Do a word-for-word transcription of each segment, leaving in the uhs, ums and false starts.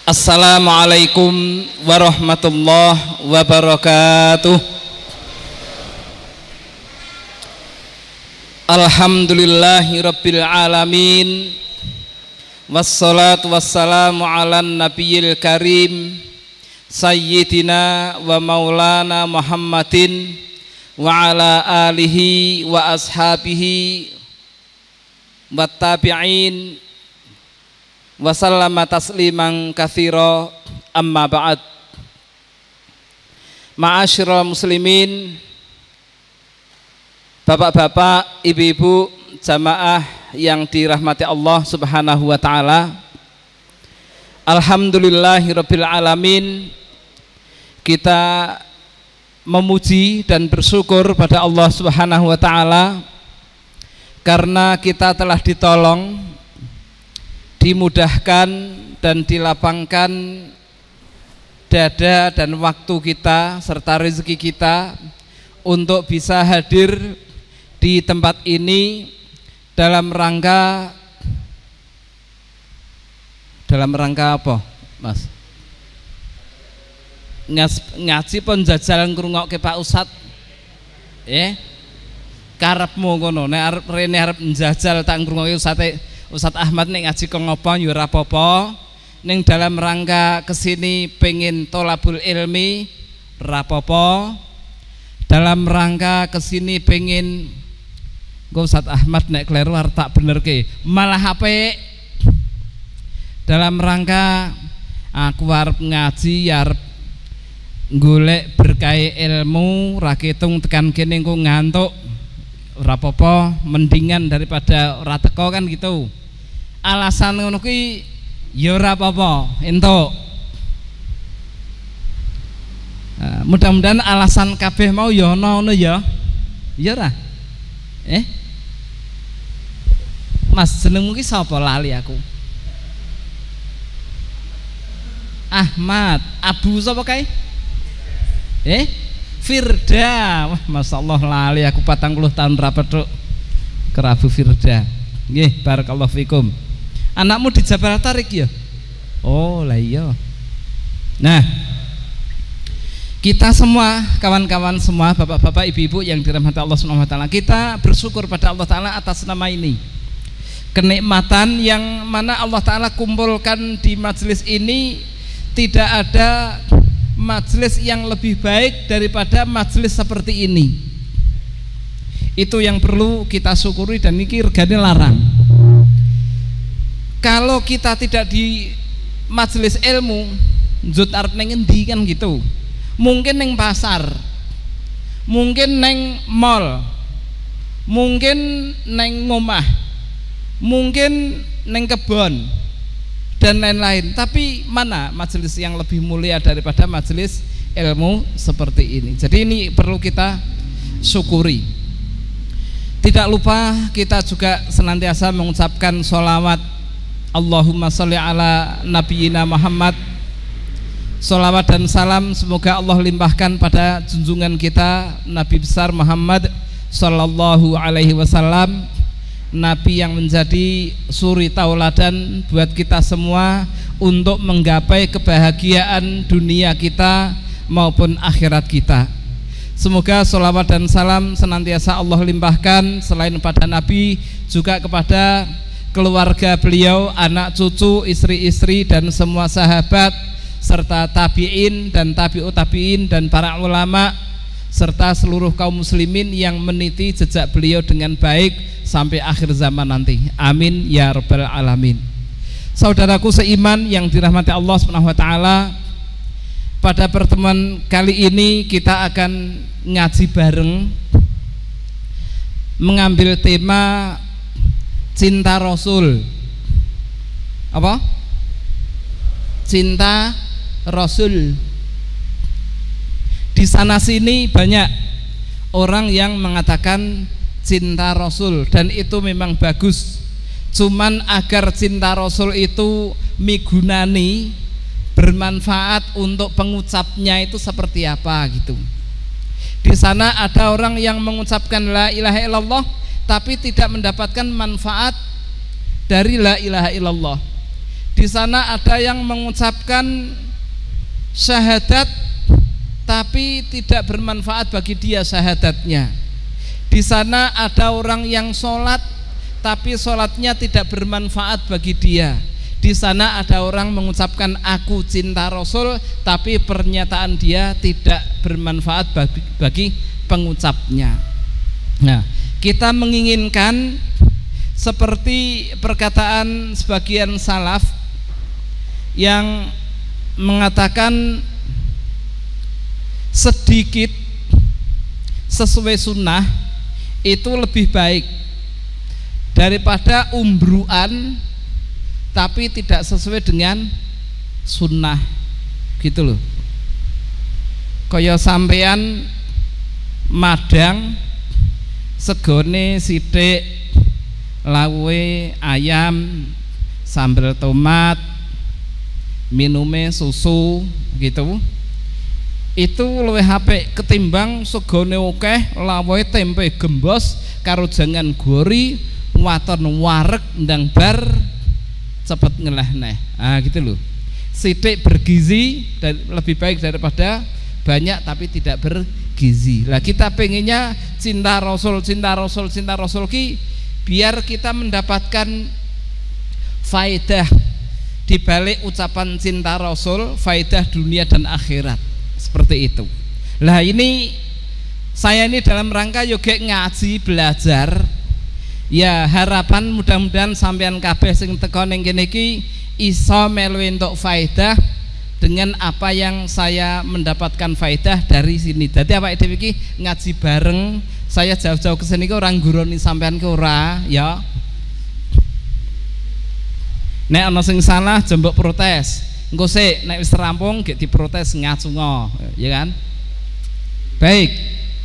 Assalamualaikum warahmatullahi wabarakatuh. Alhamdulillahi rabbil alamin. Wassalatu wassalamu ala nabiyil karim Sayyidina wa maulana Muhammadin wa ala alihi wa ashabihi wa tabi'in wa sallama tasliman katsira, amma ba'd. Ma'asyiral muslimin, bapak-bapak, ibu-ibu, jamaah yang dirahmati Allah Subhanahu wa taala. Alhamdulillahirabbil alamin. Kita memuji dan bersyukur pada Allah Subhanahu wa taala karena kita telah ditolong, dimudahkan dan dilapangkan dada dan waktu kita serta rezeki kita untuk bisa hadir di tempat ini dalam rangka dalam rangka apa, Mas? Ngaji pun jajal ngrungokke Pak Ustad. Eh? Karepmu ngono, nek arep rene arep njajal tak ngrungokke Ustad Ustadz Ahmad nih ngaji kok ngopo ya ora apa-apa, ning dalam rangka kesini pengen tolabul ilmi ora apa-apa, dalam rangka kesini pengen nggo Ustadz Ahmad nek kleru arep tak benerke malah apik, dalam rangka aku arep ngaji arep golek berkah ilmu ra ketung tekan kene engko ngantuk ora apa-apa, mendingan daripada ora teko kan gitu. Alasan ngono kuwi ya ora apa-apa, entuk. Nah, mudah-mudahan alasan kabeh mau ya ana ngono ya. Ya ora? Eh? Mas, jenengmu ki sapa lali aku? Ahmad, Abu sapa kae? Eh? Firda. Wah, masyaallah lali aku patang puluh tahun ra petuk kerabu Firda. Nggih, barakallahu fikum. Anakmu di Jabal Tarik ya? Oh lah iya. Nah, kita semua, kawan-kawan semua, bapak-bapak, ibu-ibu yang dirahmati Allah Subhanahu wa taala, kita bersyukur pada Allah taala atas nama ini. Kenikmatan yang mana Allah taala kumpulkan di majelis ini, tidak ada majelis yang lebih baik daripada majelis seperti ini. Itu yang perlu kita syukuri dan ini regane larang. Kalau kita tidak di majelis ilmu, njut arep ning endi kan gitu. Mungkin neng pasar, mungkin neng mall, mungkin neng ngomah, mungkin neng kebon dan lain-lain. Tapi mana majelis yang lebih mulia daripada majelis ilmu seperti ini? Jadi ini perlu kita syukuri. Tidak lupa kita juga senantiasa mengucapkan sholawat Allahumma sholli ala nabiyyina Muhammad. Sholawat dan salam semoga Allah limpahkan pada junjungan kita Nabi besar Muhammad sallallahu alaihi wasallam, Nabi yang menjadi suri tauladan buat kita semua untuk menggapai kebahagiaan dunia kita maupun akhirat kita. Semoga sholawat dan salam senantiasa Allah limpahkan selain pada Nabi juga kepada keluarga beliau, anak cucu, istri-istri dan semua sahabat serta tabi'in dan tabi'ut tabi'in dan para ulama serta seluruh kaum muslimin yang meniti jejak beliau dengan baik sampai akhir zaman nanti. Amin ya rabbal alamin. Saudaraku seiman yang dirahmati Allah Subhanahu wa taala, pada pertemuan kali ini kita akan ngaji bareng mengambil tema cinta Rasul. Apa? Cinta Rasul. Di sana sini banyak orang yang mengatakan cinta Rasul dan itu memang bagus. Cuman agar cinta Rasul itu migunani, bermanfaat untuk pengucapnya itu seperti apa gitu. Di sana ada orang yang mengucapkan la ilaha illallah tapi tidak mendapatkan manfaat dari la ilaha illallah. Di Di sana ada yang mengucapkan syahadat tapi tidak bermanfaat bagi dia syahadatnya. Di sana ada orang yang sholat tapi sholatnya tidak bermanfaat bagi dia. Di sana ada orang mengucapkan aku cinta Rasul tapi pernyataan dia tidak bermanfaat bagi, bagi pengucapnya. Nah, kita menginginkan seperti perkataan sebagian salaf yang mengatakan sedikit sesuai sunnah itu lebih baik daripada umbruan tapi tidak sesuai dengan sunnah, gitu loh. Kaya sampean madang segone sithik, lawe ayam, sambal tomat, minume susu gitu, itu luwih apik ketimbang segone akeh lawe tempe gembos karo jangan gori waton wareg ndang bar cepet ngeleh-neh. Ah gitu loh. Sithik bergizi dan lebih baik daripada banyak tapi tidak bergizi. Lah kita pengennya cinta Rasul, cinta Rasul, cinta Rasul ki biar kita mendapatkan faedah di balik ucapan cinta Rasul, faedah dunia dan akhirat. Seperti itu. Lah ini saya ini dalam rangka yoga ngaji belajar. Ya harapan mudah-mudahan sampean kabeh sing teko ning kene iki iso melu entuk faedah dengan apa yang saya mendapatkan faedah dari sini. Dadi awake dhewe iki ngaji bareng, saya jauh-jauh ke sini ki ora ngguroni sampean ki ora, ya. Nek ana sing salah jembok protes. Engko sik nek wis rampung gek diprotes ngacungo, ya kan? Baik.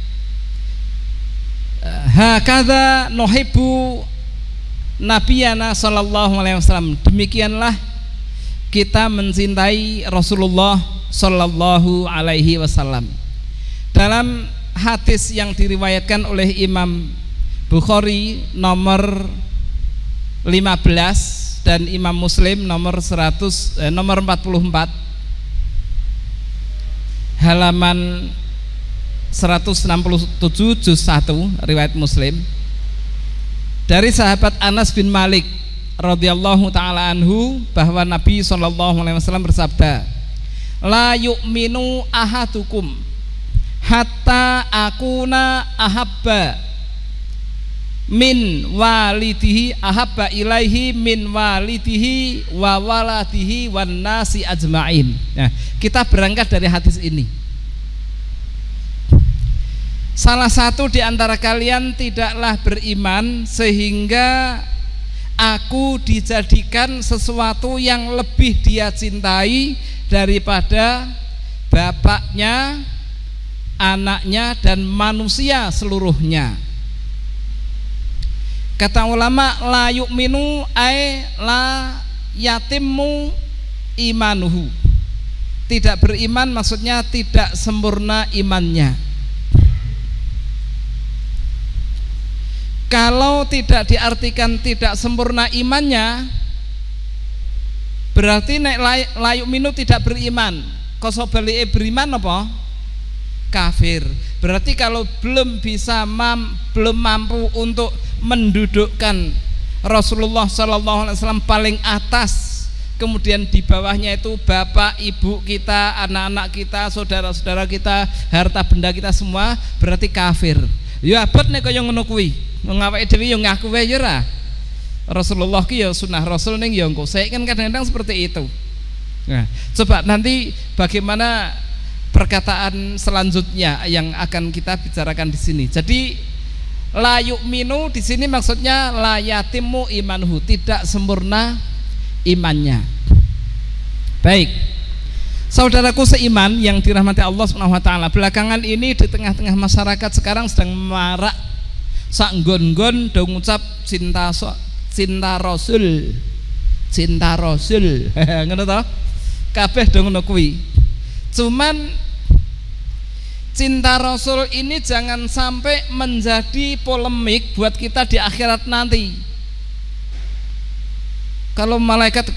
Hakadha nuhibbu nabiyana sallallahu alaihi wasallam. Demikianlah kita mencintai Rasulullah sallallahu alaihi wasallam. Dalam hadis yang diriwayatkan oleh Imam Bukhari nomor lima belas dan Imam Muslim nomor seratus eh, nomor empat puluh empat halaman seratus enam puluh tujuh juz satu riwayat Muslim dari sahabat Anas bin Malik radhiyallahu taala anhu bahwa Nabi sallallahu alaihi wasallam bersabda, la yu'minu ahadukum hatta akuna ahabba min walidihi ahabba ilaihi min walidihi wa waladihi wan nasi ajmain. Nah, kita berangkat dari hadis ini. Salah satu di antara kalian tidaklah beriman sehingga aku dijadikan sesuatu yang lebih dia cintai daripada bapaknya, anaknya dan manusia seluruhnya. Kata ulama, la yu'minu ay la yatimmu imanuhu. Tidak beriman maksudnya tidak sempurna imannya. Kalau tidak diartikan tidak sempurna imannya, berarti nek layu minu tidak beriman. Kosobali beriman apa? Kafir. Berarti kalau belum bisa mam, belum mampu untuk mendudukkan Rasulullah Shallallahu Alaihi Wasallam paling atas, kemudian di bawahnya itu bapak, ibu kita, anak-anak kita, saudara-saudara kita, harta benda kita semua, berarti kafir. Ya abot nek kaya ngono kuwi. Wong awake dhewe yo ngaku wae yo ora. Rasulullah ki yo sunah Rasul ning yo engko sik kan kadang-kadang seperti itu. Nah, coba nanti bagaimana perkataan selanjutnya yang akan kita bicarakan di sini. Jadi la yu'minu di sini maksudnya la yatimmu imanuhu, tidak sempurna imannya. Baik. Saudaraku seiman yang dirahmati Allah Subhanahu wa taala, belakangan ini di tengah-tengah masyarakat sekarang sedang marak sak nggon-nggon do ngucap cinta so, cinta Rasul. Cinta Rasul. Ngono to? Kabeh do ngono kuwi. Cuman cinta Rasul ini jangan sampai menjadi polemik buat kita di akhirat nanti. Kalau malaikat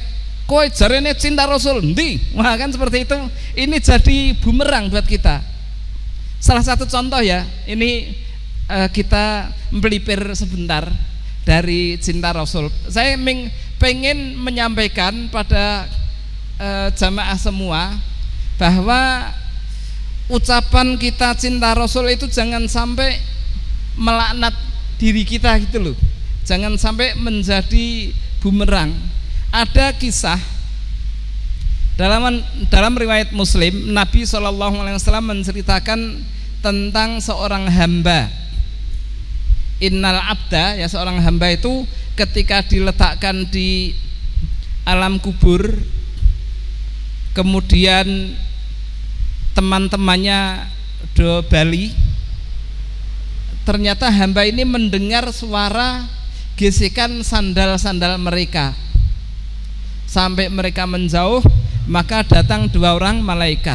kowe jarene cinta Rasul ndi? Wah kan seperti itu. Ini jadi bumerang buat kita. Salah satu contoh ya, ini uh, kita melipir sebentar dari cinta Rasul. Saya pengen menyampaikan pada uh, jamaah semua bahwa ucapan kita cinta Rasul itu jangan sampai melaknat diri kita gitu loh. Jangan sampai menjadi bumerang. Ada kisah dalam dalam riwayat Muslim, Nabi shallallahu alaihi wasallam menceritakan tentang seorang hamba. Innal abda, ya seorang hamba itu ketika diletakkan di alam kubur, kemudian teman-temannya do bali, ternyata hamba ini mendengar suara gesekan sandal-sandal mereka. Sampai mereka menjauh, maka datang dua orang malaikat.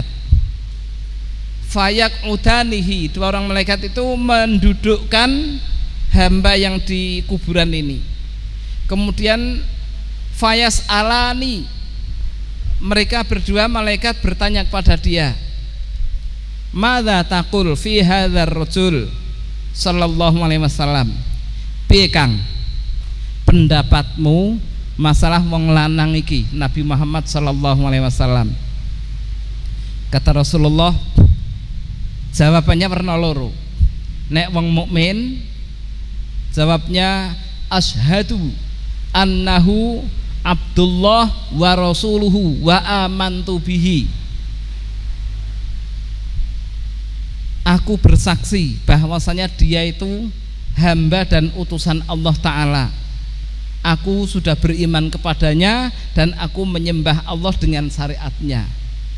Fayak udanihi, dua orang malaikat itu mendudukkan hamba yang di kuburan ini. Kemudian fayas alani, mereka berdua malaikat bertanya kepada dia, madza taqul fi hadzal rajul sallallahu alaihi wasallam, piye Kang pendapatmu masalah wong lanang iki Nabi Muhammad sallallahu alaihi wasallam? Kata Rasulullah, jawabannya warna loro. Nek wong mukmin jawabnya asyhadu annahu Abdullah wa rasuluhu wa amantu bihi. Aku bersaksi bahwasanya dia itu hamba dan utusan Allah Ta'ala. Aku sudah beriman kepadanya dan aku menyembah Allah dengan syariatnya.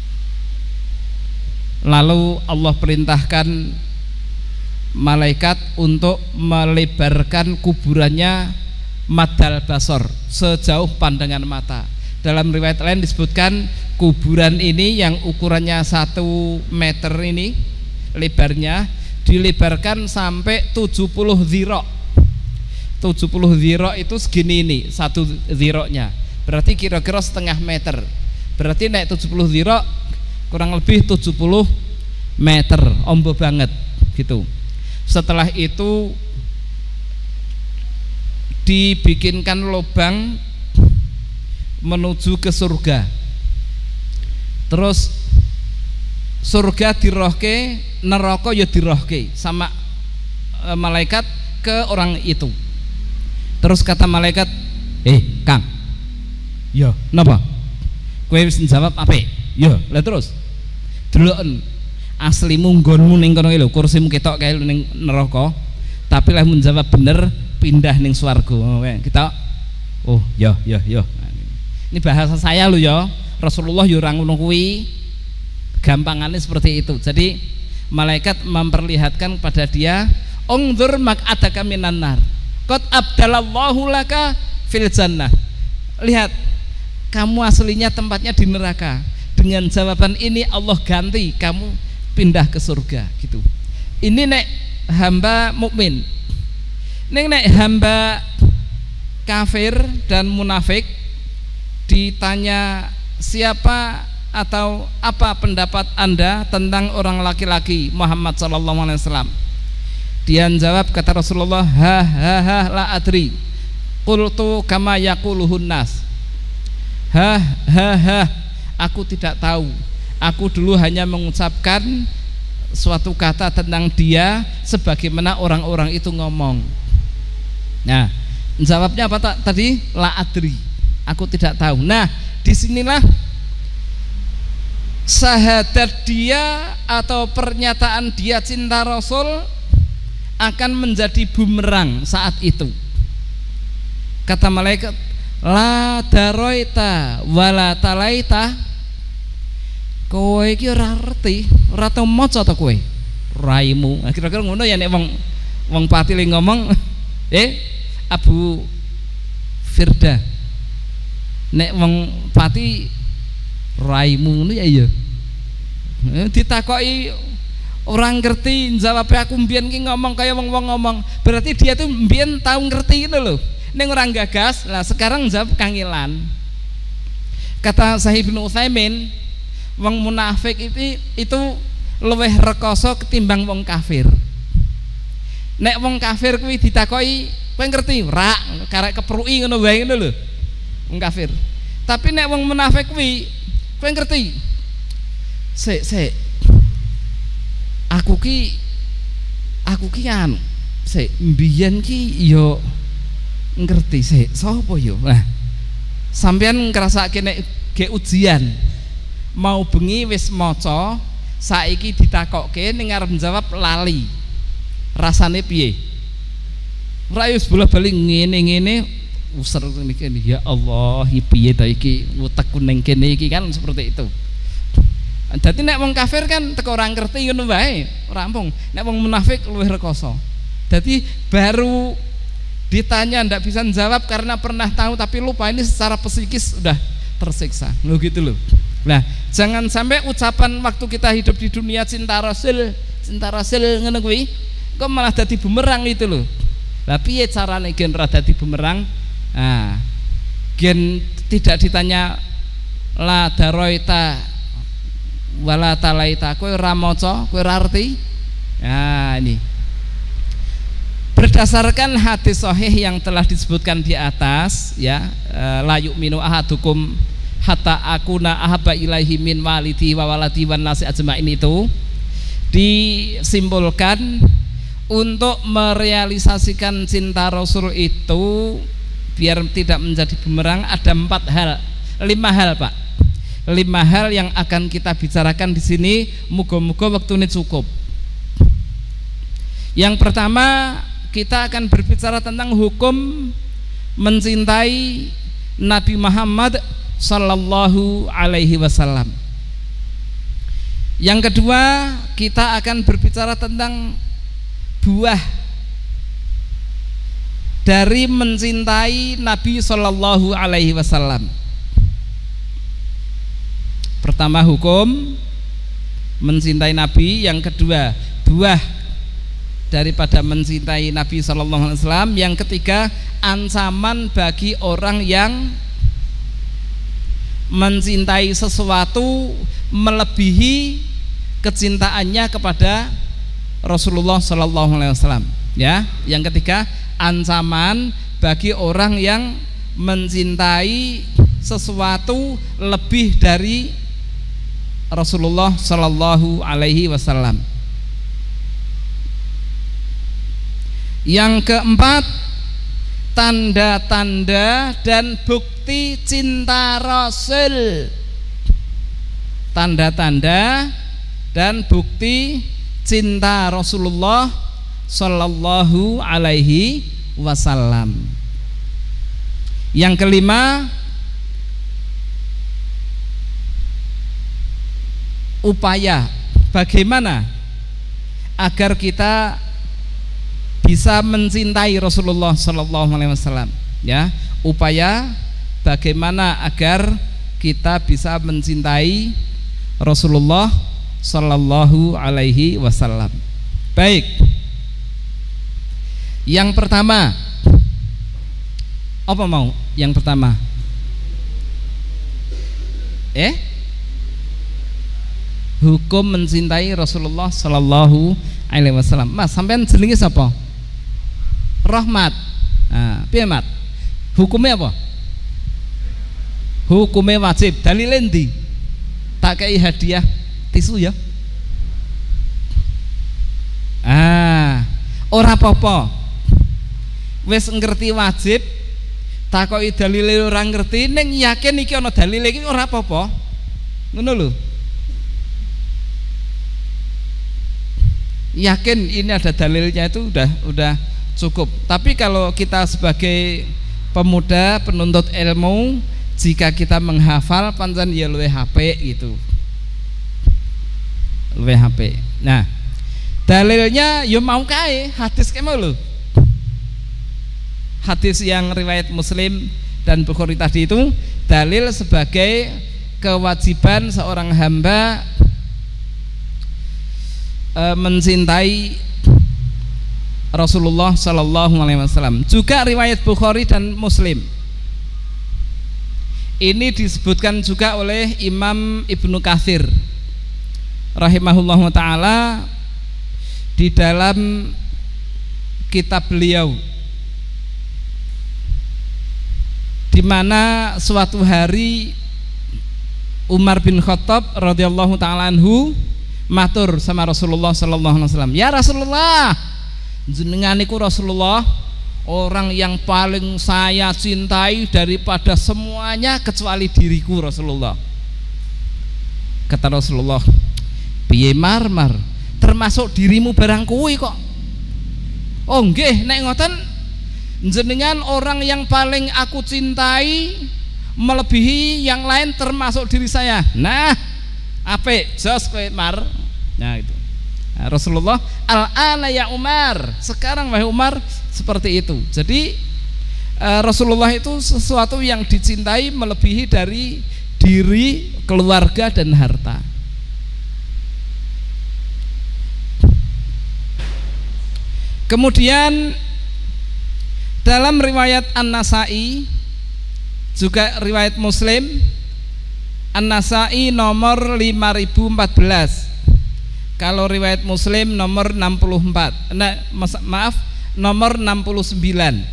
Lalu Allah perintahkan malaikat untuk melebarkan kuburannya madal basor, sejauh pandangan mata. Dalam riwayat lain disebutkan kuburan ini yang ukurannya satu meter ini lebarnya dilebarkan sampai tujuh puluh ziro. tujuh puluh ziro itu segini ini satu ziroknya, berarti kira-kira setengah meter. Berarti naik tujuh puluh ziro kurang lebih tujuh puluh meter, ombo banget gitu. Setelah itu dibikinkan lubang menuju ke surga. Terus surga dirohke, neraka ya dirohke sama e, malaikat ke orang itu. Terus kata malaikat, eh Kang, yo napa? Kowe wis njawab apik? Yo, lah terus deloken aslimu nggonmu ning kono iki lho, kursimu ketok kae ning neraka, tapi lah menjawab bener pindah ning swarga. Kita oh, yo yo yo. Ini bahasa saya lho ya. Rasulullah yo ora ngono kuwi. Gampangannya seperti itu. Jadi malaikat memperlihatkan pada dia, ungdzur maq'adaka minan nar. Qad abdalallahu laka fil jannah. Lihat, kamu aslinya tempatnya di neraka. Dengan jawaban ini Allah ganti kamu pindah ke surga gitu. Ini nek hamba mukmin. Nek nek hamba kafir dan munafik ditanya siapa atau apa pendapat Anda tentang orang laki-laki Muhammad sallallahu alaihi wasallam? Dia jawab, kata Rasulullah, ha ha ha la adri. Qultu kama yaquluhun nas. Ha ha ha, aku tidak tahu. Aku dulu hanya mengucapkan suatu kata tentang dia sebagaimana orang-orang itu ngomong. Nah, jawabnya apa tadi? La adri. Aku tidak tahu. Nah, disinilah syahadat dia atau pernyataan dia cinta Rasul akan menjadi bumerang saat itu. Kata malaikat, la daroita wala talaita, kowe iki ora ngerti, ora tau maca ta kowe raimu. Nah, kira-kira ngono ya nek wong wong patile ngomong eh Abu Firda, nek wong pati raimu ngono ya iya. Eh, ditakoki orang ngerti, jawab aku mbiyen ki ngomong kaya wong-wong ngomong, berarti dia tuh mbiyen tahu ngerti gitu loh. Ning orang gagas, lah sekarang jawab kangilan. Kata Sahih bin Utsaimin, wong munafik itu itu luwih rekoso ketimbang wong kafir. Nek wong kafir kuwi ditakoki, kowe ngerti ora? Karek kepruki ngono wae ngono lho. Wong kafir. Tapi nek wong munafik kuwi kowe ngerti. Sik sik. Aku ki aku ki anu, sik mbiyen ki yo ngerti sik sapa yo. Nah, sampean ngrasake nek ge ujian mau bengi wis maca, saiki ditakokke ning arep jawab lali. Rasane piye? Ora wis bola-bali ngene-ngene user niki ya Allah, piye ta iki utekku ning kene iki kan seperti itu. Dadi nek wong kafir kan teko ora ngerti ngono wae, rampung. Nek wong munafik luwih rekoso. Dadi baru ditanya ndak bisa jawab karena pernah tahu tapi lupa, ini secara psikis sudah tersiksa. Loh gitu loh. Nah, jangan sampai ucapan waktu kita hidup di dunia cinta Rasul, cinta Rasul ngono kuwi kok malah dadi bumerang itu loh. Lah piye carane gen ra dadi bumerang? Nah, gen tidak ditanya la daroita wala talaita, kowe ora maca, kowe ora arti. Nah, ini berdasarkan hadis sahih yang telah disebutkan di atas ya, la yu'minu ahadukum hatta akuna ahabba ilaihi min walidi wa waladi wan nasi ajmain, itu disimpulkan untuk merealisasikan cinta Rasul itu biar tidak menjadi bumerang ada empat hal, lima hal Pak, lima hal yang akan kita bicarakan di sini. Muga-muga waktunya cukup. Yang pertama kita akan berbicara tentang hukum mencintai Nabi Muhammad Sallallahu Alaihi Wasallam. Yang kedua kita akan berbicara tentang buah dari mencintai Nabi Sallallahu Alaihi Wasallam. Pertama hukum mencintai Nabi, yang kedua buah daripada mencintai Nabi Sallallahu Alaihi Wasallam, yang ketiga ancaman bagi orang yang mencintai sesuatu melebihi kecintaannya kepada Rasulullah Sallallahu Alaihi Wasallam. Ya, yang ketiga ancaman bagi orang yang mencintai sesuatu lebih dari Rasulullah Sallallahu Alaihi Wasallam. Yang keempat, tanda-tanda dan bukti cinta Rasul. Tanda-tanda dan bukti cinta Rasulullah Sallallahu Alaihi Wasallam. Yang kelima, upaya bagaimana agar kita bisa mencintai Rasulullah Sallallahu Alaihi Wasallam. Ya, upaya bagaimana agar kita bisa mencintai Rasulullah Sallallahu Alaihi Wasallam. Baik, yang pertama apa mau? Yang pertama, eh, hukum mencintai Rasulullah Sallallahu Alaihi Wasallam. Mas, sampean jenenge sapa? Rahmat. Nah, piye Mat? Hukumnya apa? Hukumnya wajib. Dalile ndi? Tak kei hadiah tisu ya. Ah, ora apa-apa. Wis ngerti wajib, takoki dalile ora ngerti, ning yakin iki ana dalile iki ora apa-apa. Ngono lho. Yakin ini ada dalilnya itu udah udah cukup. Tapi kalau kita sebagai pemuda penuntut ilmu, jika kita menghafal pancen ya luwih H P gitu. Luwih H P. Nah, dalilnya ya mau kae, hadis kae mau lho. Hadis yang riwayat Muslim dan Bukhari tadi itu dalil sebagai kewajiban seorang hamba e, mencintai Rasulullah Sallallahu Alaihi Wasallam. Juga riwayat Bukhari dan Muslim. Ini disebutkan juga oleh Imam Ibnu Katsir rahimahullahu taala di dalam kitab beliau, di mana suatu hari Umar bin Khattab radhiyallahu taala anhu matur sama Rasulullah sallallahu alaihi wasallam, "Ya Rasulullah, jenengan niku Rasulullah, orang yang paling saya cintai daripada semuanya kecuali diriku Rasulullah." Kata Rasulullah, "Piye Mar, Mar? Termasuk dirimu barang kuwi kok?" "Oh nggih, nek ngoten jenengan orang yang paling aku cintai melebihi yang lain termasuk diri saya." Nah, apik jos kowe Mar. Nah itu. Nah, Rasulullah, "Al-ana ya Umar." Sekarang wahai Umar seperti itu. Jadi uh, Rasulullah itu sesuatu yang dicintai melebihi dari diri, keluarga dan harta. Kemudian dalam riwayat An-Nasa'i, juga riwayat Muslim, An-Nasa'i nomor lima ribu empat belas, kalau riwayat Muslim nomor enam puluh empat, nah, maaf nomor enam puluh sembilan.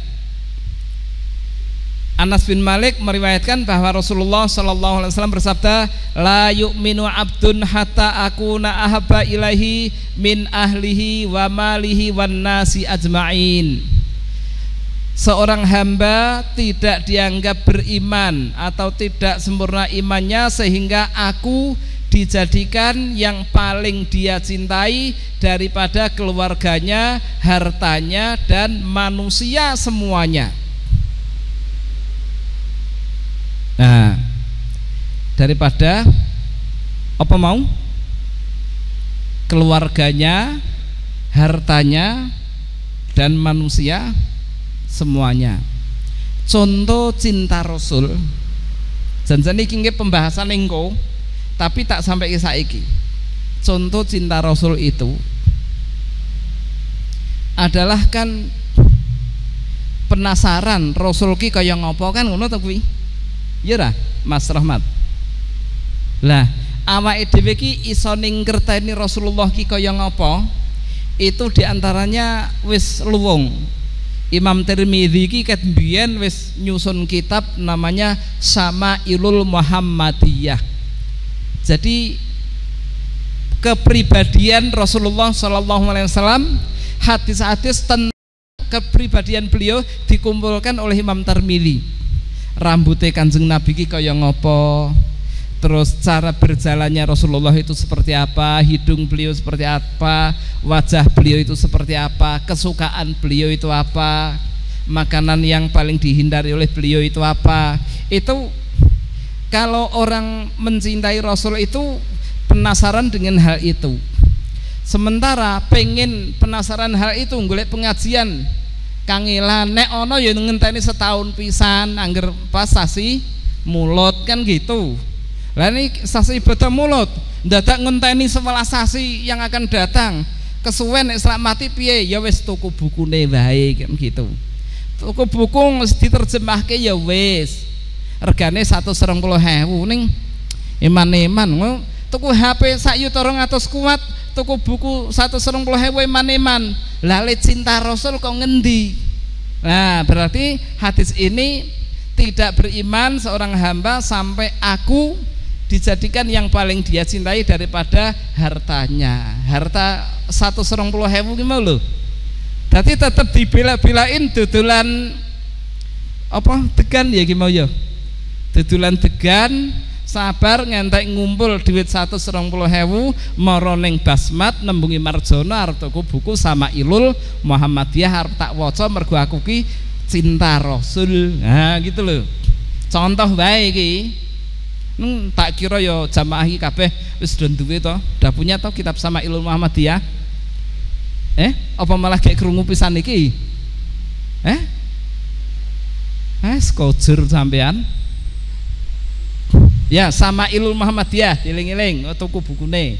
Anas bin Malik meriwayatkan bahwa Rasulullah Shallallahu Alaihi Wasallam bersabda, "La yu'minu abdun hatta akuna ahabba ilaihi min ahlihi wa malihi wan nasi ajma'in." Seorang hamba tidak dianggap beriman atau tidak sempurna imannya sehingga aku dijadikan yang paling dia cintai daripada keluarganya, hartanya, dan manusia semuanya. Nah, daripada apa mau? Keluarganya, hartanya, dan manusia semuanya. Contoh cinta Rasul. Jangan iki nggih pembahasan engko, tapi tak sampai ke saiki. Contoh cinta Rasul itu adalah kan penasaran Rasul ki kaya ngopo kan ngono to kuwi. Ya ora, Mas Rahmat. Lah, awake dhewe ki iso ningkerteni Rasulullah ki kaya ngopo? Itu diantaranya wis luwung. Imam Tirmidzi ki ket mbiyen wis nyusun kitab namanya Syama'ilul Muhammadiyah. Jadi kepribadian Rasulullah Shallallahu Alaihi Wasallam, hadis-hadis tentang kepribadian beliau dikumpulkan oleh Imam Tirmidzi. Rambutnya Kanjeng Nabi ki kaya ngopo, terus cara berjalannya Rasulullah itu seperti apa, hidung beliau seperti apa, wajah beliau itu seperti apa, kesukaan beliau itu apa, makanan yang paling dihindari oleh beliau itu apa. Itu kalau orang mencintai Rasul itu penasaran dengan hal itu. Sementara pengen penasaran hal itu golek pengajian kangelan, nek ono ya ngenteni setahun pisan angger pas sasi mulut kan gitu. Lah ini sasi ibadah mulut ndadak ngenteni sewelas sasi yang akan datang. Kesuwen nek selak mati piye? Ya wis tuku bukune wae kan gitu. Tuku buku wis diterjemahke ya wis. Regane seratus dua puluh ribu ning eman-eman. Tuku H P sak yuta rong atus kuat, tuku buku seratus dua puluh ribu eman-eman. Lali cinta Rasul kok ngendi? Nah, berarti hadis ini tidak beriman seorang hamba sampai aku dijadikan yang paling dia cintai daripada hartanya. Harta seratus dua puluh ribu gimana lho? Berarti tetap dibela-belain dodolan apa? Degan ya gimana ya? Dodolan degan, sabar ngantek ngumpul duit seratus dua puluh ribu mara ning Basmat nembungi Marjono arep tuku buku Syama'ilul Muhammadiyah arep tak waca mergo aku ki cinta Rasul. Nah gitu loh. Contoh bae iki. Hmm, tak kira ya jamaah iki kabeh wis do duwe to, udah punya to kitab Syama'ilul Muhammadiyah. Eh, apa malah kayak krungu pisan iki? Eh? Eh, skojur sampean. Ya, Syama'ilul Muhammadiyah dieling-eling tuku bukune.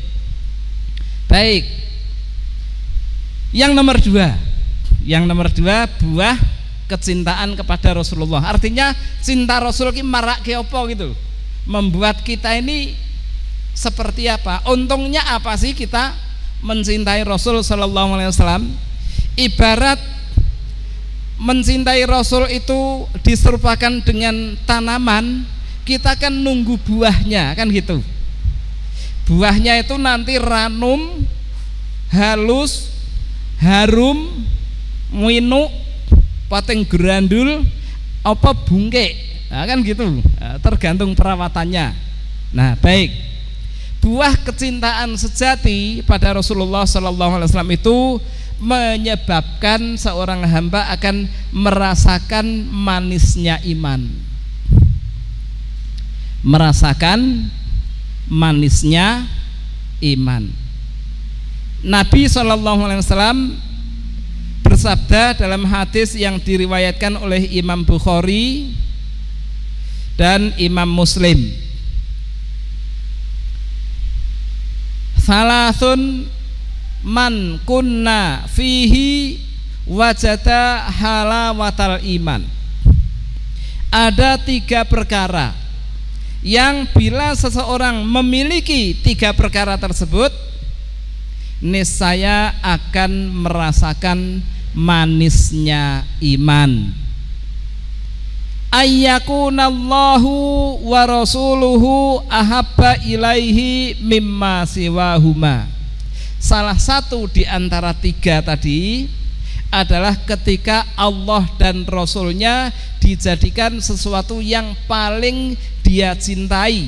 Baik. Yang nomor dua, yang nomor dua buah kecintaan kepada Rasulullah. Artinya cinta Rasul ki marak ke apa gitu, membuat kita ini seperti apa. Untungnya apa sih kita mencintai Rasul Sallallahu Alaihi Wasallam? Ibarat mencintai Rasul itu diserupakan dengan tanaman, kita kan nunggu buahnya kan gitu. Buahnya itu nanti ranum, halus, harum, minuk, pating gerandul, apa bungke, nah, kan gitu, nah, tergantung perawatannya. Nah, baik, buah kecintaan sejati pada Rasulullah Sallallahu Alaihi Wasallam itu menyebabkan seorang hamba akan merasakan manisnya iman, merasakan manisnya iman. Nabi Sallallahu Alaihi Wasallam bersabda dalam hadis yang diriwayatkan oleh Imam Bukhari dan Imam Muslim, salasun man kunna fihi wajada halawatal iman. Ada tiga perkara yang bila seseorang memiliki tiga perkara tersebut, niscaya akan merasakan manisnya iman. Ayyakunallahu wa rasuluhu ahabba ilaihi mimma siwahuma. Salah satu di antara tiga tadi adalah ketika Allah dan Rasulnya dijadikan sesuatu yang paling dia cintai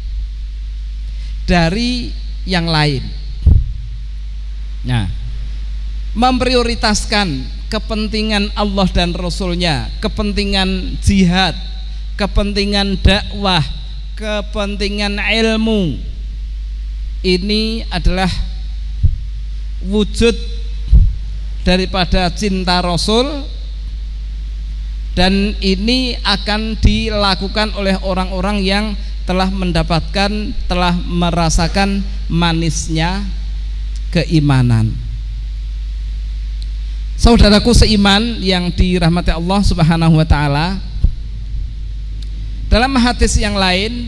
dari yang lain. Nah, memprioritaskan kepentingan Allah dan Rasulnya, kepentingan jihad, kepentingan dakwah, kepentingan ilmu, ini adalah wujud daripada cinta Rasul, dan ini akan dilakukan oleh orang-orang yang telah mendapatkan, telah merasakan manisnya keimanan. Saudaraku seiman yang dirahmati Allah Subhanahu wa taala, dalam hadis yang lain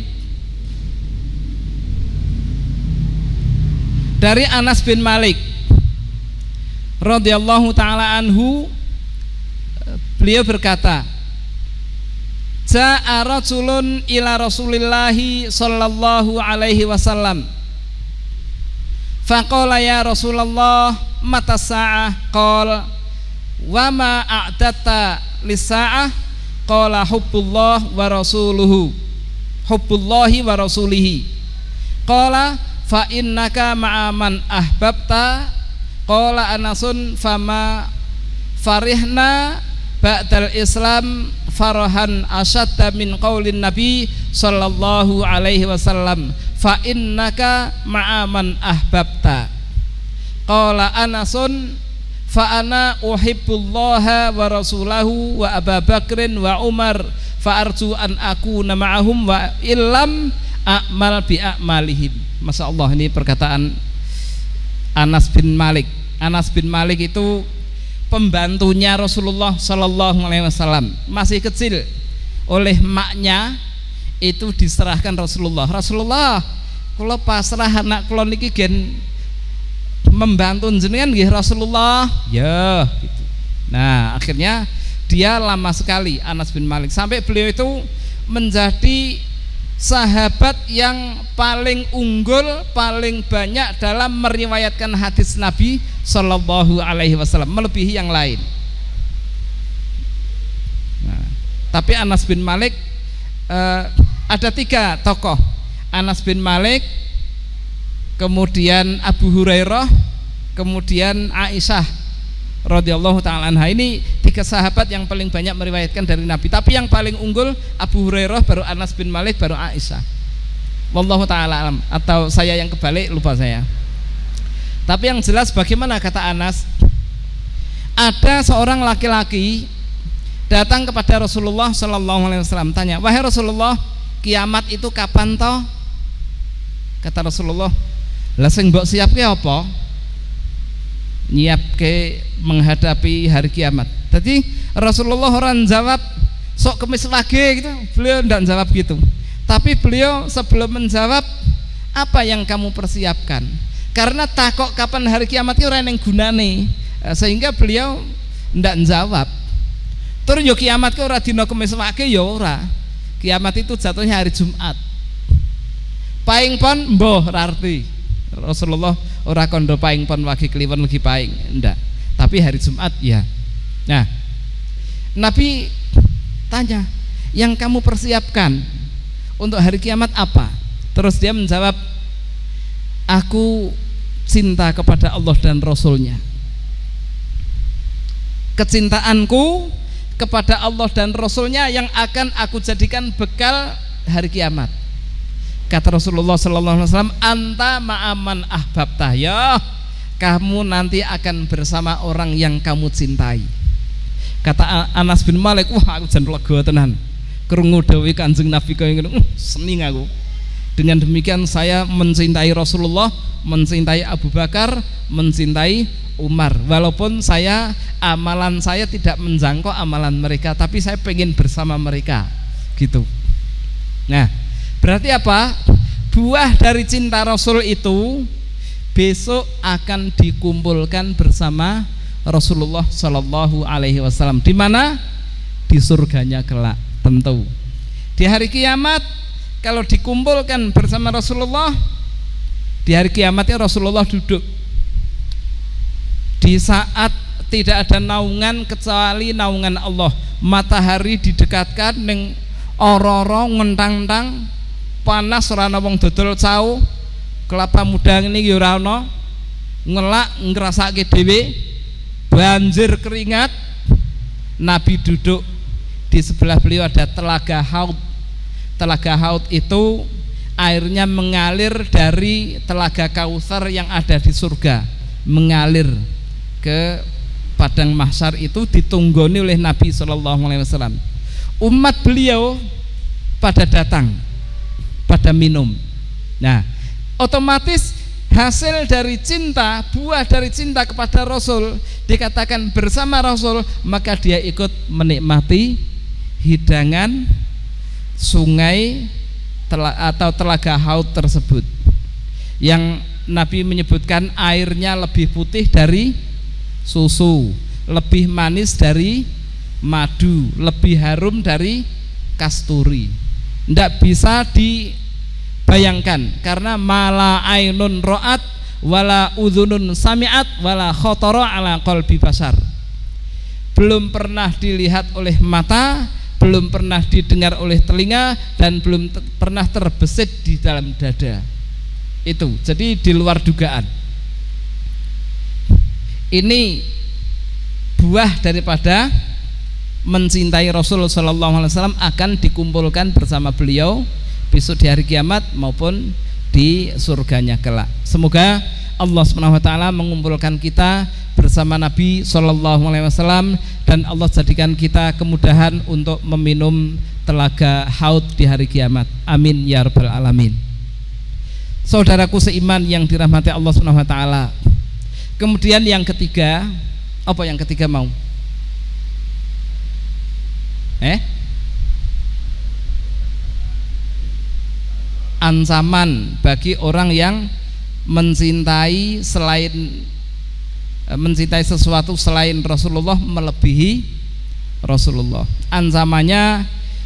dari Anas bin Malik radhiyallahu taala anhu, beliau berkata, Ja'a rajulun ila Rasulillahi sallallahu alaihi wasallam faqala ya Rasulullah mata sa'ah, qala wa ma a'data lis-sa'ah, qala hubbullah wa rasuluhu hubbullahi wa rasulihi, qala fa innaka ma'a man ahbabta, qala Anasun fama farihna ba'dal Islam farahan asyadda min qaulin Nabi sallallahu alaihi wasallam fa innaka ma'a man ahbabta, qala Anasun fa ana uhibbullaha wa rasulahu wa Abu Bakrin wa Umar fa arju an akuna ma'ahum wa illam a'mal bi a'malihim. Masya Allah, ini perkataan Anas bin Malik. Anas bin Malik itu pembantunya Rasulullah Sallallahu Alaihi Wasallam, masih kecil, oleh maknya itu diserahkan Rasulullah. Rasulullah, kalau pasrah anak kula niki gen membantu jenengan nggih Rasulullah. Ya, gitu. Nah, akhirnya dia lama sekali Anas bin Malik sampai beliau itu menjadi sahabat yang paling unggul, paling banyak dalam meriwayatkan hadis Nabi Sallallahu Alaihi Wasallam, melebihi yang lain. Nah, tapi Anas bin Malik eh, ada tiga tokoh: Anas bin Malik, kemudian Abu Hurairah, kemudian Aisyah radhiyallahu taala anha. Ini tiga sahabat yang paling banyak meriwayatkan dari Nabi. Tapi yang paling unggul Abu Hurairah, baru Anas bin Malik, baru Aisyah. Wallahu taala alam, atau saya yang kebalik, lupa saya. Tapi yang jelas bagaimana kata Anas, ada seorang laki-laki datang kepada Rasulullah Sallallahu Alaihi Wasallam, tanya, wahai Rasulullah, kiamat itu kapan toh? Kata Rasulullah, lah sing mbok siapke apa? Nyiapke menghadapi hari kiamat. Jadi Rasulullah orang jawab sok kemis lagi gitu, beliau tidak jawab gitu. Tapi beliau sebelum menjawab, apa yang kamu persiapkan? Karena takok kapan hari kiamat itu orang yang gunane, sehingga beliau tidak menjawab. Terus yo kiamat ke ora dina kemis lagi ya ora. Kiamat itu jatuhnya hari Jumat. Paing pon mboh rarti. Rasulullah ora kondo paing pon wagi kliwon lagi paing, ndak. Tapi hari Jumat ya. Nah, Nabi tanya, yang kamu persiapkan untuk hari kiamat apa? Terus dia menjawab, aku cinta kepada Allah dan Rasulnya. Kecintaanku kepada Allah dan Rasulnya yang akan aku jadikan bekal hari kiamat. Kata Rasulullah sallallahu alaihi wasallam, anta ma'aman ahbabtah, ya kamu nanti akan bersama orang yang kamu cintai. Kata Anas bin Malik, wah aku jan lega tenan krungu dawuh Kanjeng Nabi kaya ngono, uh, seneng aku. Dengan demikian saya mencintai Rasulullah, mencintai Abu Bakar, mencintai Umar. Walaupun saya amalan saya tidak menjangkau amalan mereka, tapi saya pengen bersama mereka gitu. Nah, berarti apa? Buah dari cinta Rasul itu besok akan dikumpulkan bersama Rasulullah Shallallahu Alaihi Wasallam. Di mana? Di surganya kelak, tentu. Di hari kiamat kalau dikumpulkan bersama Rasulullah, di hari kiamatnya Rasulullah duduk di saat tidak ada naungan kecuali naungan Allah. Matahari didekatkan neng ororo ngentang-tang, panas ora ana wong dodol cau, kelapa muda ini ora ana, ngelak ngrasake dhewe, banjir keringat. Nabi duduk, di sebelah beliau ada telaga Haud. Telaga Haud itu airnya mengalir dari telaga Kautsar yang ada di surga, mengalir ke padang mahsyar, itu ditunggoni oleh Nabi Shallallahu Alaihi Wasallam. Umat beliau pada datang, pada minum. Nah, otomatis hasil dari cinta, buah dari cinta kepada Rasul, dikatakan bersama Rasul, maka dia ikut menikmati hidangan sungai tela, atau telaga Haud tersebut, yang Nabi menyebutkan airnya lebih putih dari susu, lebih manis dari madu, lebih harum dari kasturi. Tidak bisa dibayangkan, karena mala ainun ro'at wala udhunun sami'at wala khotara ala qalbi basar. Belum pernah dilihat oleh mata, belum pernah didengar oleh telinga, dan belum te pernah terbesit di dalam dada. Itu jadi di luar dugaan. Ini buah daripada mencintai Rasul Sallallahu Alaihi Wasallam, akan dikumpulkan bersama beliau besok di hari kiamat maupun di surganya kelak. Semoga Allah Subhanahu Wa Taala mengumpulkan kita bersama Nabi Sallallahu Alaihi Wasallam, dan Allah jadikan kita kemudahan untuk meminum telaga Haud di hari kiamat. Amin ya rabbal alamin. Saudaraku seiman yang dirahmati Allah Subhanahu Wa Taala. Kemudian yang ketiga, apa yang ketiga mau? Eh? Ancaman bagi orang yang mencintai selain mencintai sesuatu selain Rasulullah, melebihi Rasulullah. Ancamannya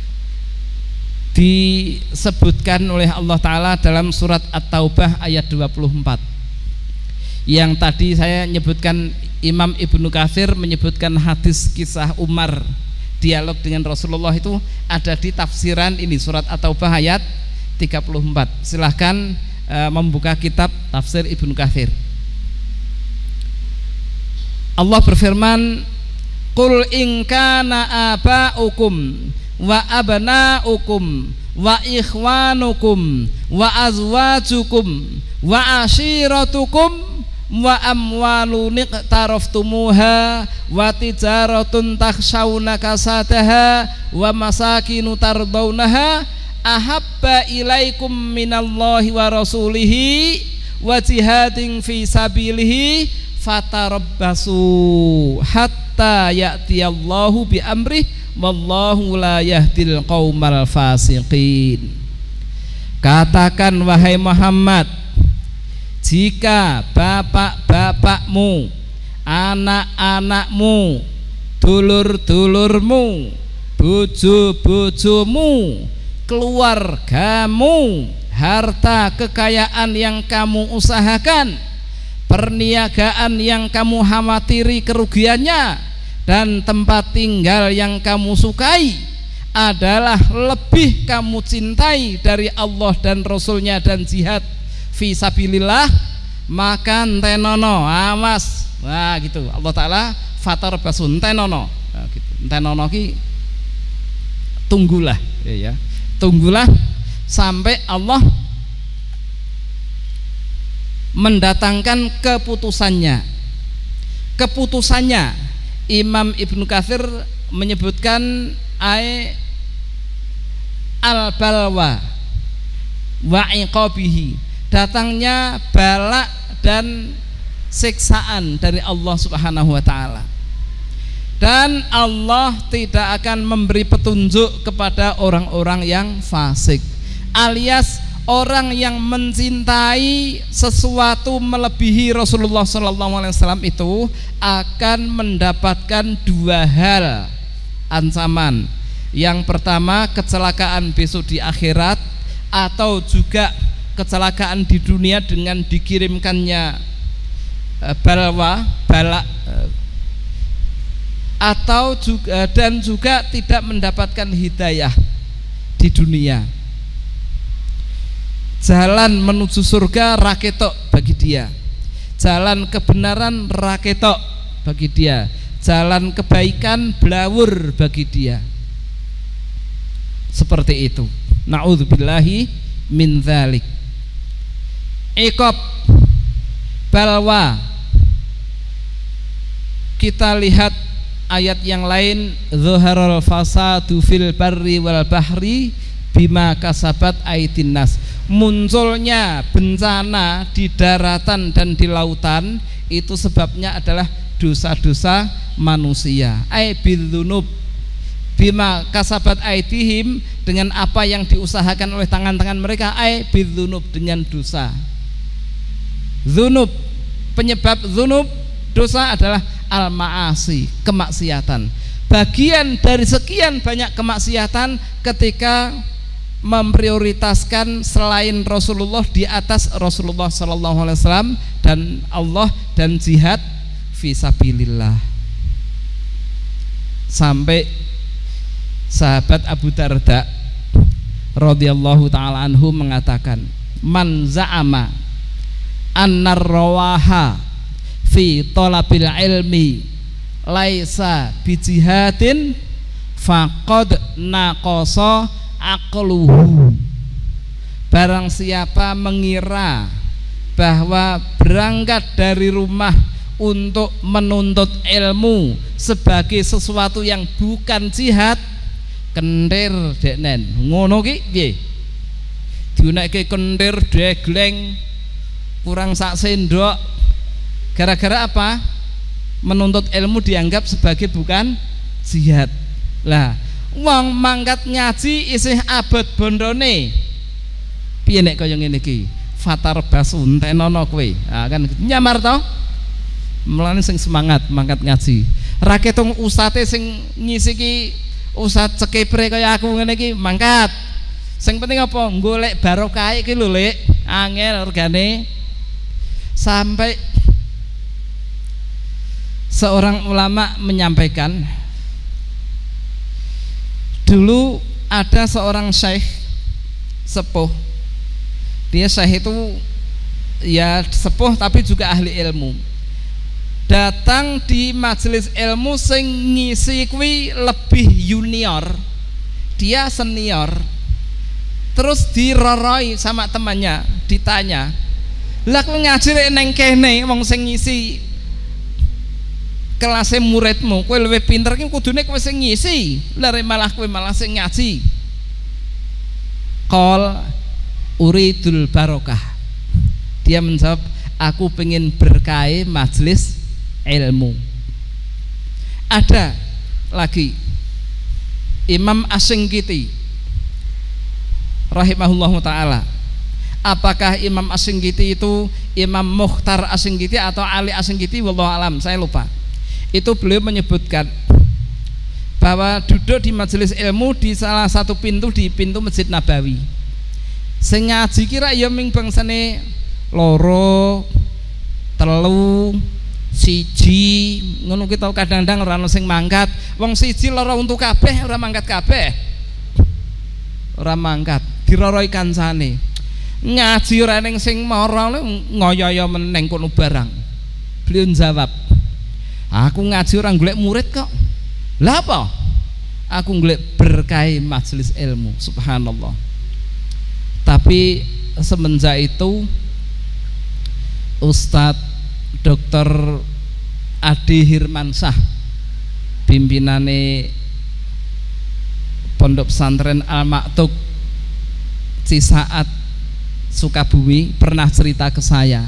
disebutkan oleh Allah Ta'ala dalam surat At-Taubah ayat dua puluh empat. Yang tadi saya menyebutkan, Imam Ibnu Katsir menyebutkan hadis kisah Umar dialog dengan Rasulullah itu ada di tafsiran ini, surat At-Taubah ayat tiga puluh empat. Silahkan uh, membuka kitab tafsir Ibnu Katsir. Allah berfirman, qul in kana aba'ukum wa abna'ukum wa ikhwanukum wa azwajukum wa ashiratukum wa amwalun iqtaraftumuha wa tijaratun takhshawna kasadaha wa masakinu tardawnaha ahabba ilaikum minallahi wa rasulihi wa jihadin fi sabilihi fatarabbasu hatta ya'tiyallahu bi amrih wallahu la yahdil qaumal fasiqin. Katakan wahai Muhammad, jika bapak-bapakmu, anak-anakmu, dulur-dulurmu, bojo-bojomu, keluargamu, harta kekayaan yang kamu usahakan, perniagaan yang kamu khawatiri kerugiannya, dan tempat tinggal yang kamu sukai adalah lebih kamu cintai dari Allah dan Rasulnya dan jihad fi sabilillah, maka entenono, awas. Nah gitu, Allah Ta'ala fatarabbasu, entenono. Nah, gitu. Entenono ki tunggulah ya, ya. Tunggulah sampai Allah mendatangkan keputusannya. Keputusannya Imam Ibnu Katsir menyebutkan ay al-balwa wa iqabihi, datangnya bala dan siksaan dari Allah Subhanahu wa taala. Dan Allah tidak akan memberi petunjuk kepada orang-orang yang fasik, alias orang yang mencintai sesuatu melebihi Rasulullah shallallahu alaihi wasallam itu akan mendapatkan dua hal ancaman. Yang pertama, kecelakaan besok di akhirat, atau juga kecelakaan di dunia dengan dikirimkannya balwa, bala, atau juga dan juga tidak mendapatkan hidayah di dunia. Jalan menuju surga raketok bagi dia, jalan kebenaran raketok bagi dia, jalan kebaikan blawur bagi dia. Seperti itu. Na'udzubillahi min dzalik. Iqab, balwa. Kita lihat ayat yang lain, zuharul fasadu fil barri wal bahri bima kasabat aydin nas. Munculnya bencana di daratan dan di lautan itu sebabnya adalah dosa-dosa manusia. Ai bidzunub bima kasabat aydihim, dengan apa yang diusahakan oleh tangan-tangan mereka. Ai bidzunub, dengan dosa. Dzunub, penyebab dzunub dosa adalah al-ma'asi, kemaksiatan. Bagian dari sekian banyak kemaksiatan ketika memprioritaskan selain Rasulullah di atas Rasulullah Sallallahu Alaihi Wasallam dan Allah dan jihad fisabilillah. Sampai sahabat Abu Darda radhiyallahu taala anhu mengatakan, man za'ama annar rawaha fi talabil ilmi laisa bijihadin faqad naqasa aqluhu. Barang siapa mengira bahwa berangkat dari rumah untuk menuntut ilmu sebagai sesuatu yang bukan jihad, kendir deknen ngono ki piye, diunekke kendir degleng kurang sak sendok, gara-gara apa? Menuntut ilmu dianggap sebagai bukan jihad. Lah wong mangkat ngaji isih abot bondone, piye nek kaya ngene iki? Fatarabbasu, entenono kowe. Ah kan nyamar to? Mulane sing semangat mangkat ngaji. Ra ketung usate sing ngisi ki usat cekepre kaya aku ngene iki mangkat. Sing penting apa? Golek barokah iki lho, Lek. Angel regane. Sampai seorang ulama menyampaikan, dulu ada seorang syekh sepuh. Dia syekh itu ya sepuh tapi juga ahli ilmu. Datang di majelis ilmu sing ngisi kuwi lebih junior, dia senior. Terus diroroi sama temannya, ditanya, "Lah kowe ngaji rek neng kene wong sing ngisi kelasnya muridmu, kowe luwih pinter ki kudune kowe sing ngisi, lare malah kowe malah sing ngaji." Qol uridul barokah. Dia menjawab, aku pengen berkah majelis ilmu. Ada lagi Imam Asy-Syinkiti rahimahullahu taala. Apakah Imam Asy-Syinkiti itu Imam Mukhtar Asy-Syinkiti atau Ali Asy-Syinkiti, wallahu alam, saya lupa. Itu beliau menyebutkan bahwa duduk di majelis ilmu di salah satu pintu, di pintu Masjid Nabawi. Sing ngaji kira ya ming bangsane loro, telu, siji, ngono kita kadang-kadang ora ono sing mangkat. Wong siji loro untuk kabeh ora mangkat kabeh. Ora mangkat, diroroi kancane. Ngaji ora ning sing mara ngoyo-yo meneng kono barang. Beliau jawab, aku ngaji ora golek murid kok. Lah apa? Aku golek berkah majelis ilmu. Subhanallah. Tapi semenjak itu Ustadz Doktor Adi Hirmansyah, pimpinane Pondok Pesantren Al Maktub Cisaat Sukabumi, pernah cerita ke saya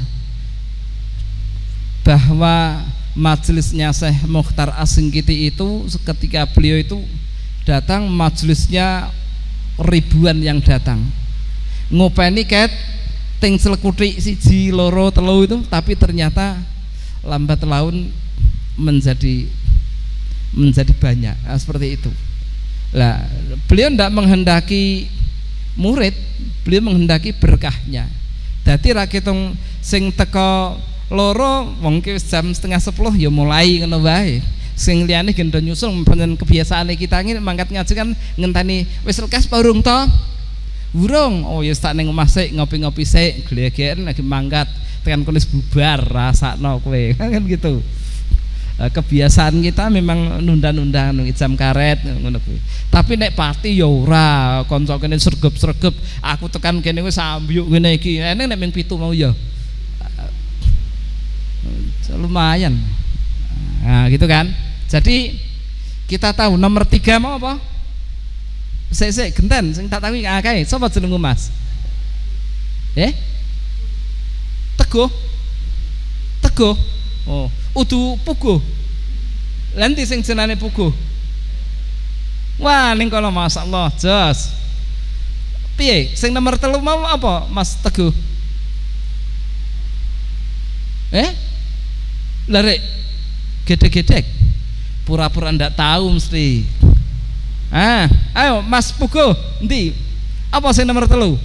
bahwa majelisnya Syekh Mukhtar Asy-Syinkiti itu ketika beliau itu datang, majelisnya ribuan yang datang, ngopeni ket ting selekutik siji loro telu itu, tapi ternyata lambat laun menjadi menjadi banyak. Nah, seperti itu. Lah, beliau tidak menghendaki murid, beliau menghendaki berkahnya. Dadi ra ketung sing teko loro wong ki jam setengah sepuluh ya mulai ngono wae. Sing liyane gendho nyusul pancen kebiasaane kita iki mangkat ngaji kan ngenteni wis lekas urung to? Urung. Oh ya tak ning omah sik ngopi-ngopi sik, glegeken lagi mangkat tekan kulis bubar rasakno kowe. Kan gitu. Kebiasaan kita memang nunda-nunda jam karet ngono kuwi. Tapi nek pati ya ora, kanca kene sregep-sregep, aku tekan kene wis sambyuk ngene iki. Eneng nek ming pitu mau ya. Lumayan. Nah, gitu kan. Jadi kita tahu nomor tiga mau apa? Sik-sik genten sing tak tahu akeh. Sapa jenengmu Mas? Eh? Teguh. Teguh. Oh, udu puguh. Lanti sing jenenge puguh. Wah, ning kono masyaallah, jos. Piye? Sing nomor telu mau apa, Mas Teguh? Eh? Lare gedek-gedek. Pura-pura ndak tahu mesti. Ah, ayo Mas Puguh, endi? Apa sing nomor telu?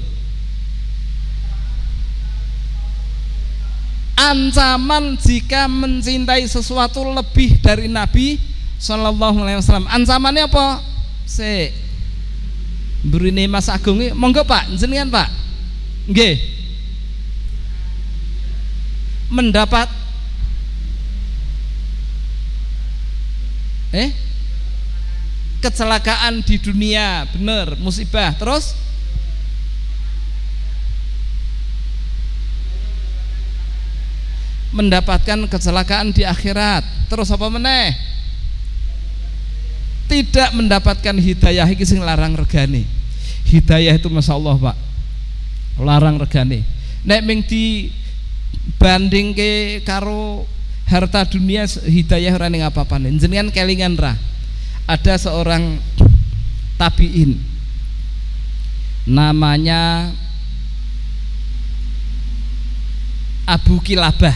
Ancaman jika mencintai sesuatu lebih dari Nabi Sallallahu Alaihi Wasallam. Ancamannya apa? Se burine Mas Agung, monggo Pak, jenengan Pak. Nggih. Mendapat eh kecelakaan di dunia, bener, musibah. Terus mendapatkan kecelakaan di akhirat. Terus apa meneh? Tidak mendapatkan hidayah. Iki sing larang regane. Hidayah itu Masya Allah Pak, larang regane. Nek ming di bandingke karo harta dunia, hidayah ora ning apa-apane. Jenengan kelingan ra, ada seorang tabiin namanya Abu Kilabah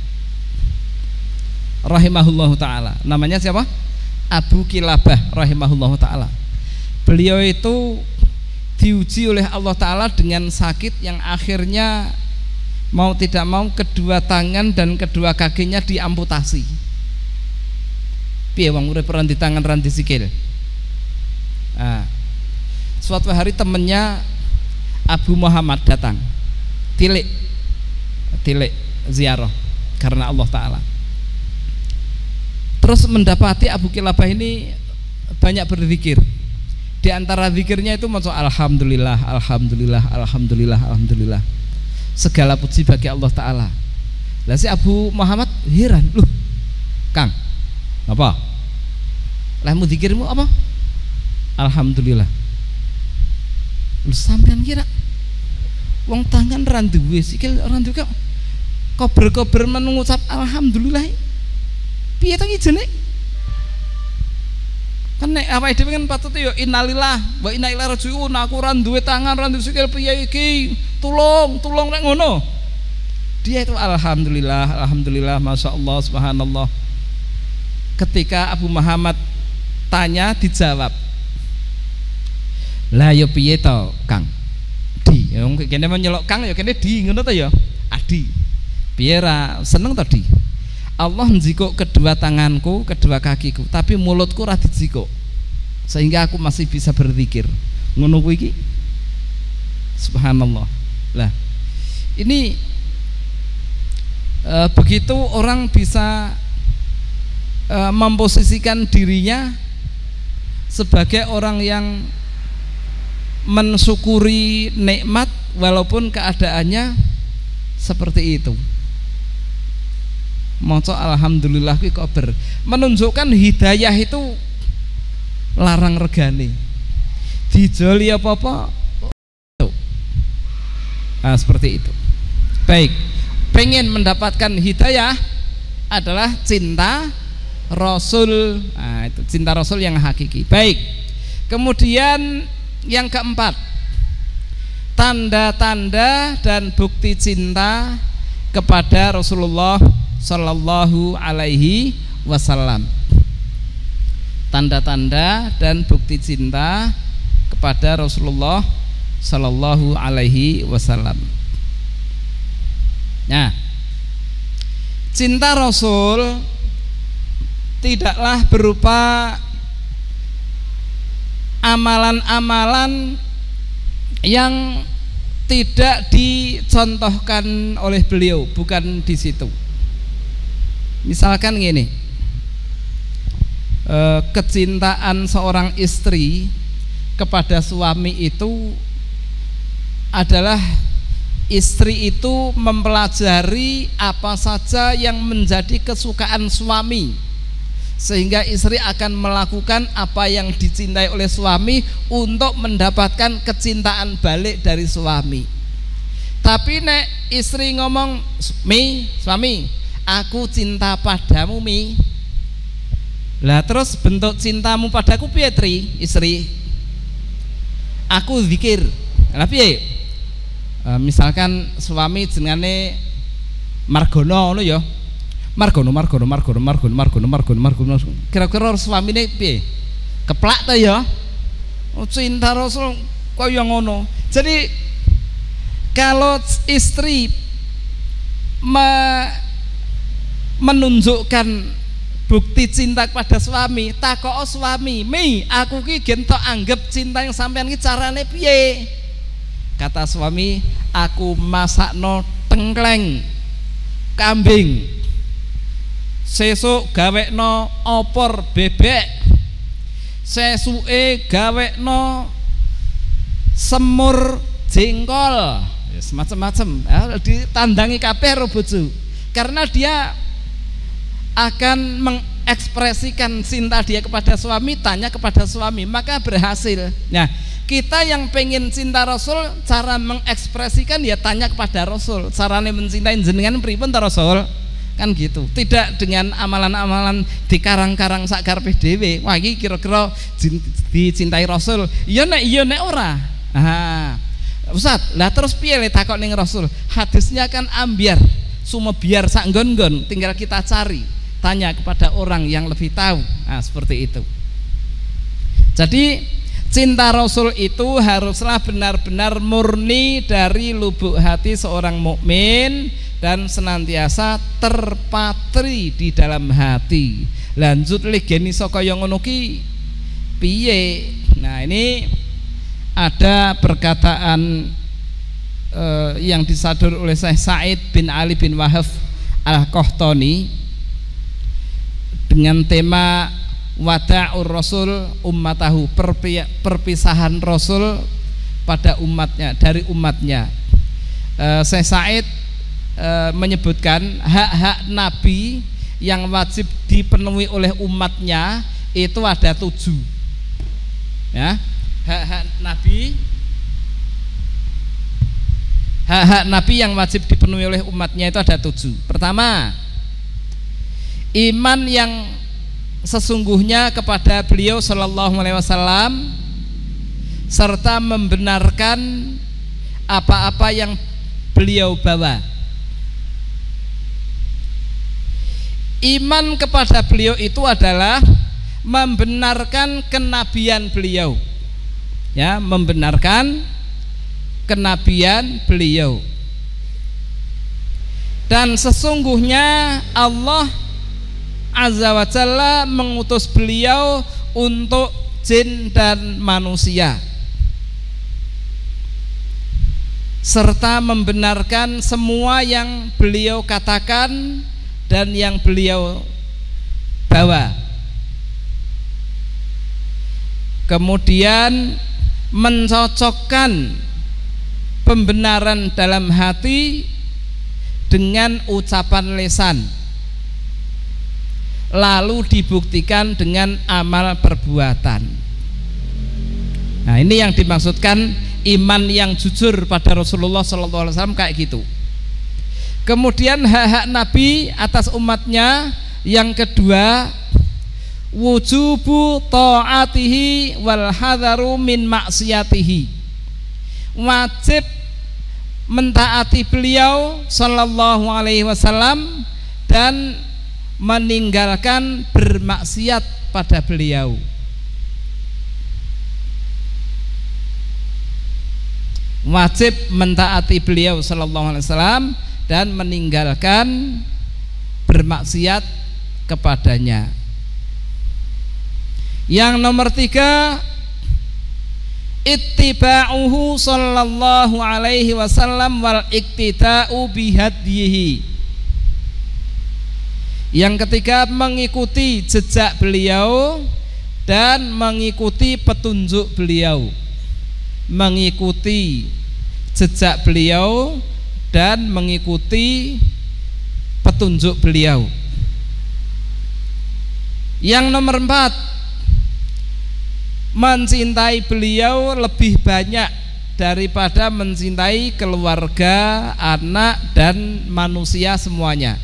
rahimahullahu taala. Namanya siapa? Abu Kilabah rahimahullahu taala. Beliau itu diuji oleh Allah taala dengan sakit yang akhirnya mau tidak mau kedua tangan dan kedua kakinya diamputasi. Piye wong urip ora di tangan ora di sikil. Nah, suatu hari temennya Abu Muhammad datang. Tilik tilik ziarah karena Allah taala. Terus mendapati Abu Kilabah ini banyak berzikir. Di antara zikirnya itu maca alhamdulillah, alhamdulillah, alhamdulillah, alhamdulillah. Segala puji bagi Allah taala. Lah si Abu Muhammad heran, "Loh, Kang, apa? Lahmu zikirmu apa?" Alhamdulillah. Lu sampean kira wong tangan ra duwe sikil ora duwe kok. kober-kober mengucap alhamdulillah. Piye to iki jenenge? Kan nek awake dhewe kan patut yo innalillah wa inna ilaihi raji'un, aku ora duwe tangan, ora duwe sikil, piye iki? Tulung, tulung nek ngono. Dia itu alhamdulillah, alhamdulillah, masya Allah, subhanallah. Ketika Abu Muhammad tanya dijawab. Lah yo piye to, Kang? Di, wong kene nyelok Kang yo kene di ngono to ya. Adi. Piye ra seneng to, Di? Allah njikuk kedua tanganku, kedua kakiku, tapi mulutku ora dijikuk. Sehingga aku masih bisa berzikir. Ngono kuwi iki. Subhanallah. Lah, ini e, begitu orang bisa e, memposisikan dirinya sebagai orang yang mensyukuri nikmat walaupun keadaannya seperti itu. Maca alhamdulillah kuwi kober menunjukkan hidayah itu larang regane. Dijoli apa-apa. Nah, seperti itu. Baik. Pengen mendapatkan hidayah adalah cinta Rasul. Nah, itu cinta Rasul yang hakiki. Baik. Kemudian yang keempat, tanda-tanda dan bukti cinta kepada Rasulullah Sallallahu alaihi wasallam. Tanda-tanda dan bukti cinta kepada Rasulullah Sallallahu alaihi wasallam. Nah, cinta Rasul tidaklah berupa amalan-amalan yang tidak dicontohkan oleh beliau, bukan di situ. Misalkan gini, e, kecintaan seorang istri kepada suami itu adalah istri itu mempelajari apa saja yang menjadi kesukaan suami, sehingga istri akan melakukan apa yang dicintai oleh suami untuk mendapatkan kecintaan balik dari suami. Tapi nek istri ngomong, "Mi, suami, aku cinta padamu, Mi." Lah terus bentuk cintamu padaku piye, Tri? Istri, aku zikir. Lah piye? E, misalkan suami jenenge Margono ngono ya. Margono, Margono, Margono, Margono, Margono, Margono, Margono. Kira-kira suamine piye? Keplak ta ya? Oh, cinta Rasul kaya ngono. Jadi kalau istri me menunjukkan bukti cinta kepada suami, takok suami, "Mi, aku ki gen tok anggap cinta yang sampean ki carane piye?" Kata suami, "Aku masakno tengkleng kambing, sesuk gawekno opor bebek, sesuke gawekno semur jengkol." Semacam-macam ya, ditandangi kabeh karo bojo. Karena dia akan mengekspresikan cinta dia kepada suami, tanya kepada suami, maka berhasil. Nah, kita yang pengen cinta Rasul, cara mengekspresikan ya tanya kepada Rasul, carane mencintai jenengan pripun ta Rasul, kan gitu. Tidak dengan amalan-amalan dikarang-karang sak karepe dhewe. Wah, iki kira-kira dicintai Rasul. Ya nek ya nek ora. Nah, Ustaz, lah terus piye le takok ning Rasul? Hadisnya kan ambiar, sumebiar sak nggon-nggon, tinggal kita cari, tanya kepada orang yang lebih tahu. Nah, seperti itu. Jadi cinta Rasul itu haruslah benar-benar murni dari lubuk hati seorang mukmin dan senantiasa terpatri di dalam hati. Lanjut legeni saka yang ngono ki piye? Nah, ini ada perkataan uh, yang disadur oleh Syekh Sa'id bin Ali bin Wahab Al-Qahtani dengan tema Wada'ur Rasul ummatahu, perpisahan Rasul pada umatnya, dari umatnya. uh, Syekh Sa'id uh, menyebutkan hak-hak Nabi yang wajib dipenuhi oleh umatnya itu ada tujuh, ya. Hak-hak Nabi Hak-hak Nabi yang wajib dipenuhi oleh umatnya itu ada tujuh. Pertama, iman yang sesungguhnya kepada beliau Shallallahu Alaihi Wasallam serta membenarkan apa-apa yang beliau bawa. Iman kepada beliau itu adalah membenarkan kenabian beliau, ya, membenarkan kenabian beliau. Dan sesungguhnya Allah Azza wa Jalla mengutus beliau untuk jin dan manusia, serta membenarkan semua yang beliau katakan dan yang beliau bawa. Kemudian mencocokkan pembenaran dalam hati dengan ucapan lisan, lalu dibuktikan dengan amal perbuatan. Nah, ini yang dimaksudkan iman yang jujur pada Rasulullah shallallahu alaihi wasallam kayak gitu. Kemudian hak-hak Nabi atas umatnya yang kedua, wujubu ta'atihi wal hadharu min maksiatihi. Wajib mentaati beliau sallallahu alaihi wasallam dan meninggalkan bermaksiat pada beliau. Wajib mentaati beliau sallallahu alaihi wasallam dan meninggalkan bermaksiat kepadanya. Yang nomor tiga, ittiba'uhu sallallahu alaihi wasallam wal iktida'u bihadyihi. Yang ketiga, mengikuti jejak beliau dan mengikuti petunjuk beliau. Mengikuti jejak beliau dan mengikuti petunjuk beliau. Yang nomor empat, mencintai beliau lebih banyak daripada mencintai keluarga, anak, dan manusia semuanya.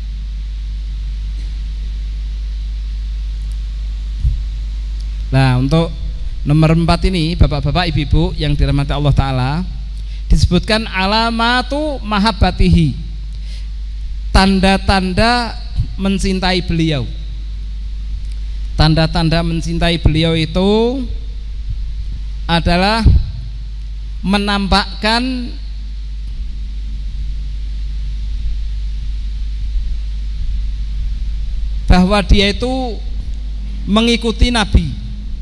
Nah, untuk nomor empat ini, bapak-bapak, ibu-ibu yang dirahmati Allah Ta'ala, disebutkan alamatu mahabbatihi, tanda-tanda mencintai beliau. Tanda-tanda mencintai beliau itu adalah menampakkan bahwa dia itu mengikuti Nabi,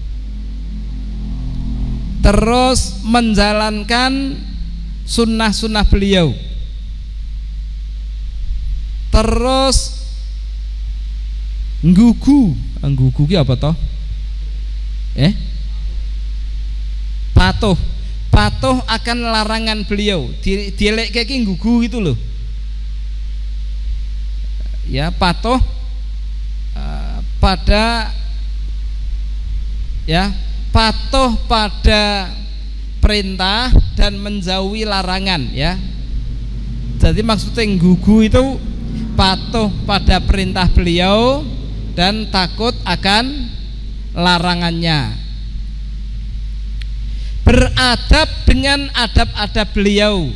terus menjalankan sunnah-sunnah beliau, terus nggugu, nggugu ki apa toh? Eh? Patuh, patuh akan larangan beliau. Dilek kayak nggugu itu loh. Ya, patuh uh, pada ya, patuh pada perintah dan menjauhi larangan, ya. Jadi maksudnya nggugu itu patuh pada perintah beliau dan takut akan larangannya. Beradab dengan adab-adab beliau.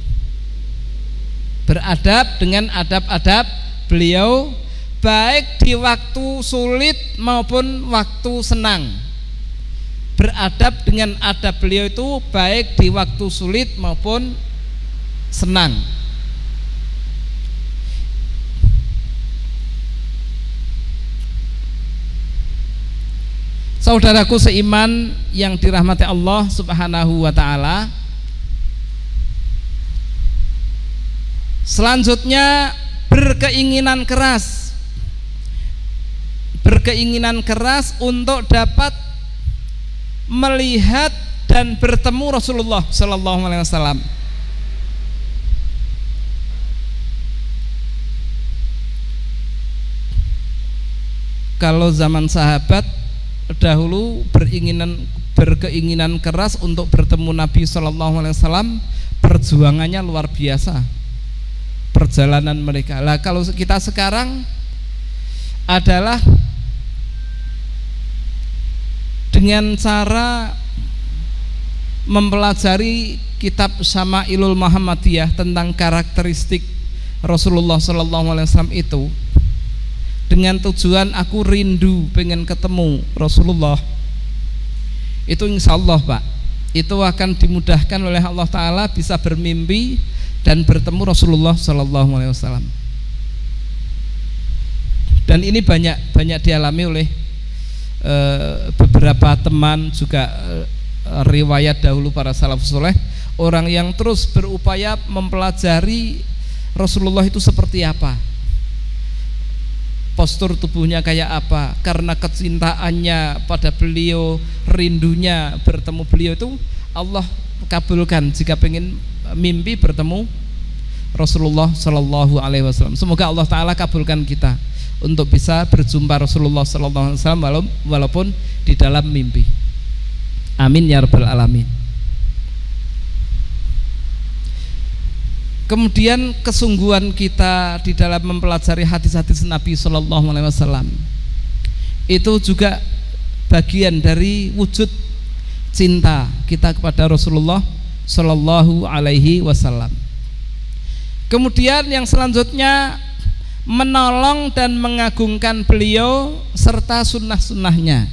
Beradab dengan adab-adab beliau, baik di waktu sulit maupun waktu senang. Beradab dengan adab beliau itu baik di waktu sulit maupun senang. Saudaraku seiman yang dirahmati Allah Subhanahu wa ta'ala, selanjutnya berkeinginan keras, berkeinginan keras untuk dapat melihat dan bertemu Rasulullah Sallallahu Alaihi Wasallam. Kalau zaman sahabat dahulu beringinan berkeinginan keras untuk bertemu Nabi Sallallahu Alaihi Wasallam, perjuangannya luar biasa, perjalanan mereka. Lah kalau kita sekarang adalah dengan cara mempelajari kitab Syama'ilul Muhammadiyah tentang karakteristik Rasulullah Sallallahu Alaihi Wasallam itu, dengan tujuan aku rindu pengen ketemu Rasulullah, itu insya Allah Pak, itu akan dimudahkan oleh Allah Ta'ala bisa bermimpi dan bertemu Rasulullah Sallallahu Alaihi Wasallam. Dan ini banyak banyak dialami oleh e, beberapa teman juga, e, riwayat dahulu para salafus saleh, orang yang terus berupaya mempelajari Rasulullah itu seperti apa, postur tubuhnya kayak apa, karena kecintaannya pada beliau, rindunya bertemu beliau itu Allah kabulkan jika pengen mimpi bertemu Rasulullah Sallallahu Alaihi Wasallam. Semoga Allah Ta'ala kabulkan kita untuk bisa berjumpa Rasulullah Sallallahu Alaihi Wasallam walaupun di dalam mimpi. Amin ya rabbal alamin. Kemudian kesungguhan kita di dalam mempelajari hadis-hadis Nabi Sallallahu Alaihi Wasallam itu juga bagian dari wujud cinta kita kepada Rasulullah Sallallahu Alaihi Wasallam. Kemudian yang selanjutnya menolong dan mengagungkan beliau serta sunnah-sunnahnya,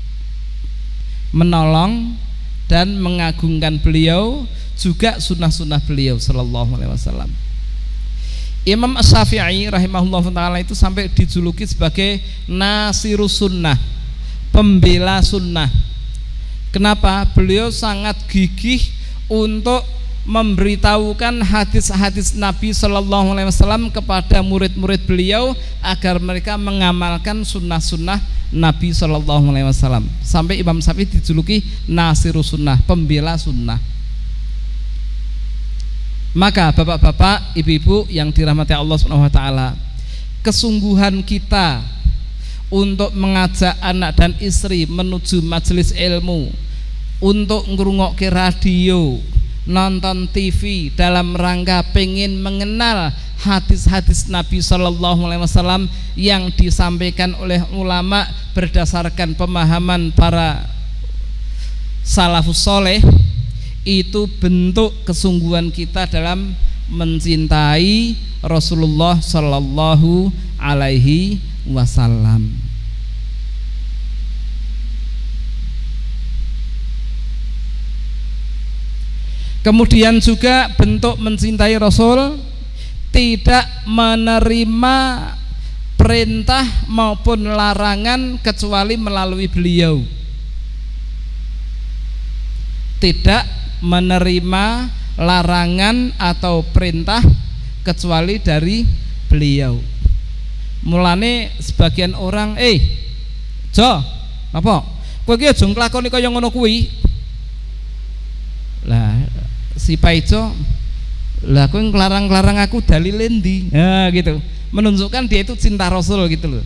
menolong dan mengagungkan beliau juga sunnah-sunnah beliau Sallallahu Alaihi Wasallam. Imam Syafi'i rahimahullah ta'ala itu sampai dijuluki sebagai nasirus sunnah, pembela sunnah. Kenapa? Beliau sangat gigih untuk memberitahukan hadis-hadis Nabi Sallallahu Alaihi Wasallam kepada murid-murid beliau agar mereka mengamalkan sunnah-sunnah Nabi Sallallahu Alaihi Wasallam. Sampai Imam Syafi'i dijuluki nasirus sunnah, pembela sunnah. Maka bapak-bapak, ibu-ibu yang dirahmati Allah Subhanahu wa taala, kesungguhan kita untuk mengajak anak dan istri menuju majelis ilmu, untuk ngrungokke radio, nonton T V dalam rangka pengen mengenal hadis-hadis Nabi Sallallahu Alaihi Wasallam yang disampaikan oleh ulama berdasarkan pemahaman para salafus soleh, itu bentuk kesungguhan kita dalam mencintai Rasulullah Sallallahu Alaihi Wasallam. Kemudian juga bentuk mencintai Rasul tidak menerima perintah maupun larangan kecuali melalui beliau, tidak menerima larangan atau perintah kecuali dari beliau. Mulane sebagian orang, eh Jo, apa? Kowe iki aja nglakoni kaya ngono kuwi. Lah si Paijo, lah kowe nglarang-nglarang aku dalile ndi? Nah, gitu. Menunjukkan dia itu cinta Rasul gitu loh.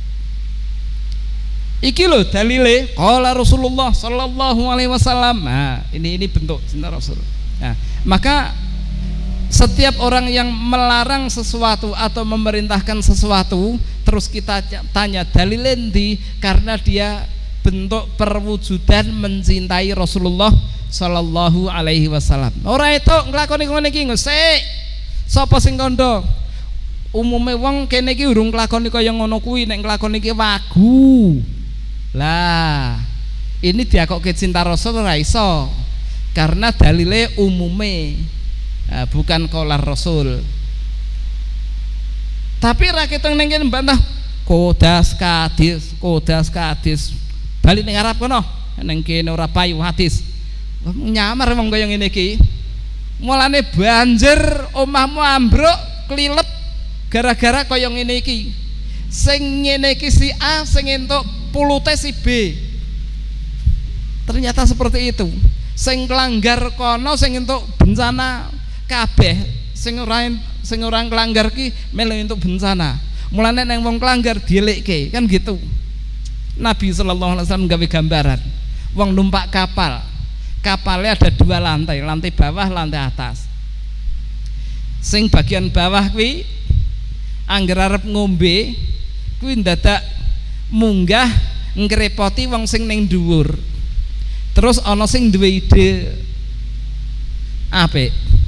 Iki loh dalile qala Rasulullah Sallallahu Alaihi Wasallam. Nah, ini ini bentuk cinta Rasul. Nah, maka setiap orang yang melarang sesuatu atau memerintahkan sesuatu terus kita tanya dalile ndi, karena dia bentuk perwujudan mencintai Rasulullah Sallallahu Alaihi Wasallam. Ora itu nglakoni ngene iki sik. Sapa sing kandha? Umume wong kene iki urung nglakoni kaya ngono kuwi, nek nglakoni iki wagu. Lah, ini diakokke cinta Rasul ora iso. Karena dalile umume, nah, bukan qaul Rasul. Tapi ra keteng ning kene mbantah kodas kadis, kodas kadis. Bali ning Arab kono, ning kene ora payu hadis. Nyamar wong kaya ngene iki. Mulane banjir omahmu ambruk, klilep gara-gara kaya ngene iki. Sing ngene iki si A, sing entuk pulute si B. Ternyata seperti itu. Sing kelanggar kono sing entuk bencana kabeh. Sing ora sing ora kelanggar ki melu entuk bencana. Mulane nek wong kelanggar dielekke, kan gitu. Nabi Sallallahu Alaihi Wasallam gawe gambaran. Wong numpak kapal. Kapalnya ada dua lantai, lantai bawah, lantai atas. Sing bagian bawah kuwi angger arep ngombe kuwi ndadak munggah ngrepoti wong sing ning dhuwur. Terus ana sing duwe ide apik.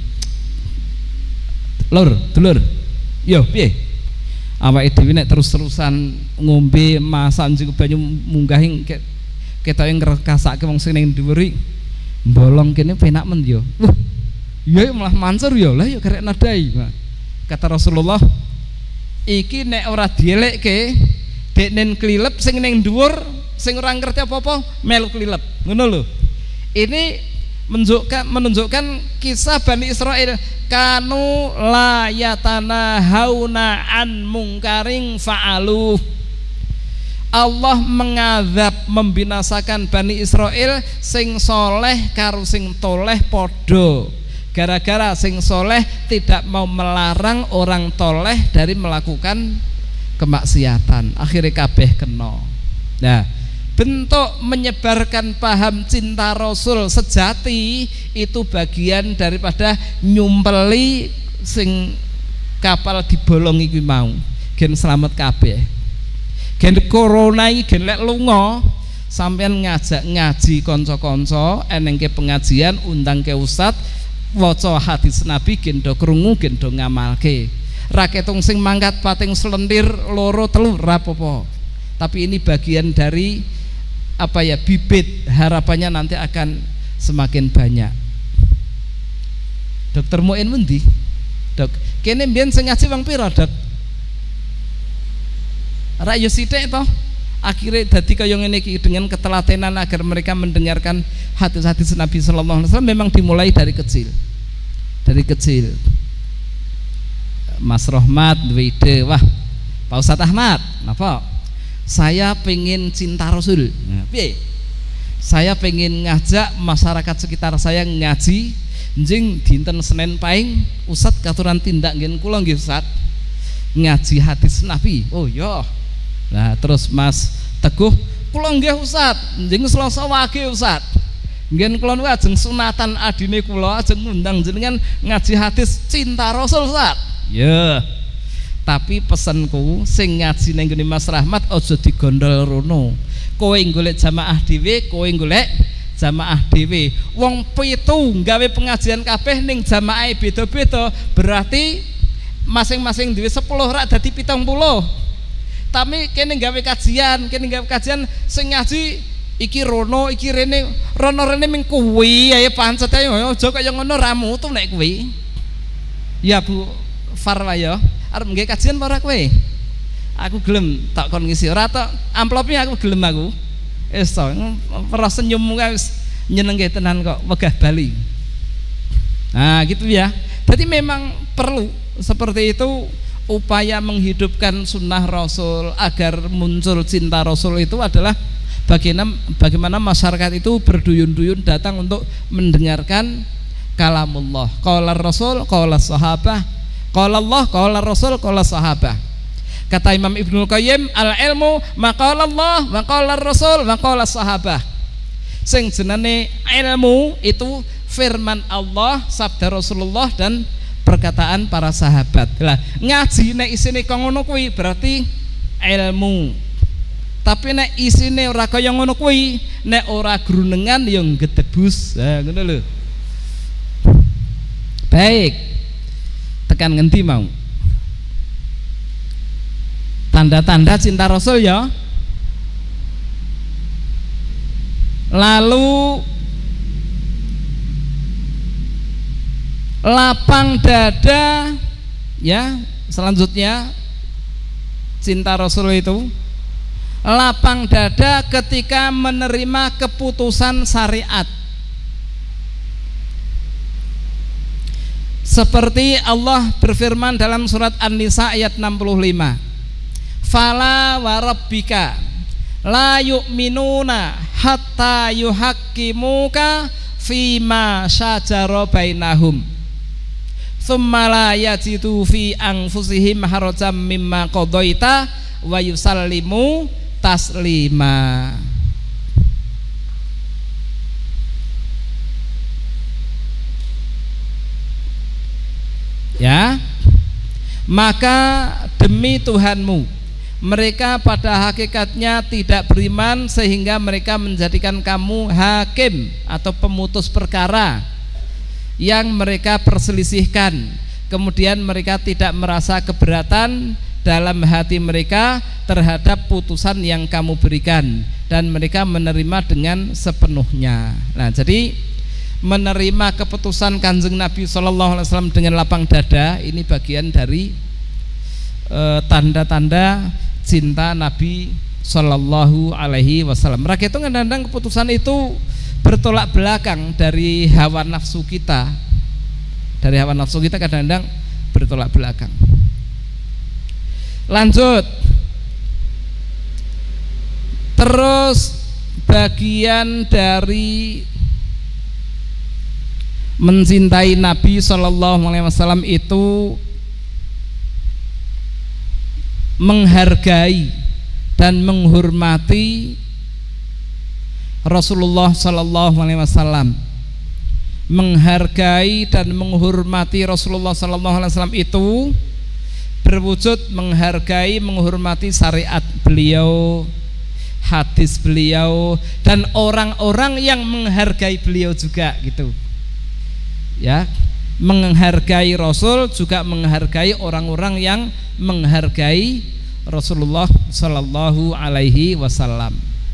Lur, dulur. Yo, piye? Awake dhewe nek terus-terusan ngombe masak njupuk banyu munggah ketoke ngrekasake wong sing ning dhuwur iki mbolong kene penak men yo. Wah, iya malah mansur yo. Lah yo karek nadai. Kata Rasulullah, iki nek ora dielekke deknen klilep sing ning dhuwur sing ora ngerti apa-apa melu klilep. Ngono lho. Ini menunjukkan menunjukkan kisah Bani Israel kanu la yatana hauna an mungkaring fa'alu. Allah mengazab membinasakan Bani Israel sing soleh karo sing toleh podo, gara-gara sing soleh tidak mau melarang orang toleh dari melakukan kemaksiatan, akhirnya kabeh kena. Nah, bentuk menyebarkan paham cinta Rasul sejati itu bagian daripada nyumpeli sing kapal dibolongi kuwi mau gen selamat kabeh. Gen corona iki gen lek lunga sampean ngajak ngaji kanca-kanca enengke pengajian undang ke ustad waca hadis Nabi gen do krungu gen do ngamalke. Ra ketung sing mangkat pating selentir loro telu ra apa-apa. Tapi ini bagian dari apa ya, bibit harapannya nanti akan semakin banyak. Dokter Muin mundi? Dok, kene mbiyen sing ngaji wong pira, Dok? Ra yo sithik to. Akhirnya dadi kaya ngene iki dengan ketelatenan agar mereka mendengarkan hadis-hadis Nabi sallallahu alaihi wasallam memang dimulai dari kecil. Dari kecil. Mas Rohmat duwe ide, wah, Pak Ustadz Ahmad, napa? Saya pengen cinta Rasul. Nah, piye? Saya pengen ngajak masyarakat sekitar saya ngaji, njing dinten Senin Pahing, Ustadz katuran tindak ngen kula nggih Ustadz. Ngaji hadis Nabi. Oh iya. Nah, terus Mas Teguh, kula nggih Ustadz, njing Selasa wage Ustadz. Ngen kula niku ajeng sunatan adine kula ajeng ngundang jenengan ngaji hadis cinta Rasul Ustadz. Ya. Tapi pesanku sing ngaji ning ngene Mas Rahmat aja digondol rono. Kowe golek jamaah dhewe, kowe golek jamaah dhewe. Wong pitu gawe pengajian kabeh ning jamaahe beda-beda, berarti masing-masing dhewe sepuluh rak dadi pitung puluh. Tapi kene gawe kajian, kene gawe kajian sing ngaji iki rono, iki rene, rono rene ming kuwi ae pancet ae aja kaya ngono ra mutu nek kuwi. Ya Bu Farwa ya. Arep nggih kajian para kowe. Aku gelem tak kon ngisi ora tok amplopnya aku gelem aku. Wis to, ora senyummu wis nyenengke tenan kok wegah bali. Nah, gitu ya. Jadi memang perlu seperti itu upaya menghidupkan sunnah Rasul agar muncul cinta Rasul itu adalah bagaimana bagaimana masyarakat itu berduyun-duyun datang untuk mendengarkan kalamullah. Qala Rasul, qala sahabah. Qala Allah, qala Rasul, qala sahabah. Kata Imam Ibnul Qayyim, al ilmu maqala Allah, maqala Rasul, maqala sahabah. Sing jenenge ilmu itu firman Allah, sabda Rasulullah dan perkataan para sahabat. Lah, ngaji nek isine kaya ngono kuwi berarti ilmu. Tapi nek isine ora kaya ngono kuwi, nek ora grunengan ya gedebus. Nah, ngono lho. Baik. Tekan ngendi mau tanda-tanda cinta Rasul ya. Lalu lapang dada ya, selanjutnya cinta Rasul itu lapang dada ketika menerima keputusan syariat. Seperti Allah berfirman dalam surat An-Nisa ayat enam puluh lima. Fala wa rabbika la yu'minuna hatta yuhaqqimuka fima syajara bainahum. Tsumma la yajidu fi anfusihim harajan mimma qadaita wa yusallimu taslima. ya, maka demi Tuhanmu mereka pada hakikatnya tidak beriman sehingga mereka menjadikan kamu hakim atau pemutus perkara yang mereka perselisihkan, kemudian mereka tidak merasa keberatan dalam hati mereka terhadap putusan yang kamu berikan, dan mereka menerima dengan sepenuhnya. Nah, jadi menerima keputusan Kanjeng Nabi Shallallahu Alaihi Wasallam dengan lapang dada ini bagian dari e, tanda-tanda cinta Nabi Shallallahu Alaihi Wasallam. Maka itu kadang-kadang keputusan itu bertolak belakang dari hawa nafsu kita, dari hawa nafsu kita kadang-kadang bertolak belakang. Lanjut, terus bagian dari mencintai Nabi Shallallahu Alaihi Wasallam itu menghargai dan menghormati Rasulullah Shallallahu Alaihi Wasallam. Menghargai dan menghormati Rasulullah Shallallahu Alaihi Wasallam itu berwujud menghargai, menghormati syariat beliau, hadis beliau, dan orang-orang yang menghargai beliau juga, gitu ya. Menghargai Rasul juga menghargai orang-orang yang menghargai Rasulullah Sallallahu Alaihi Wasallam.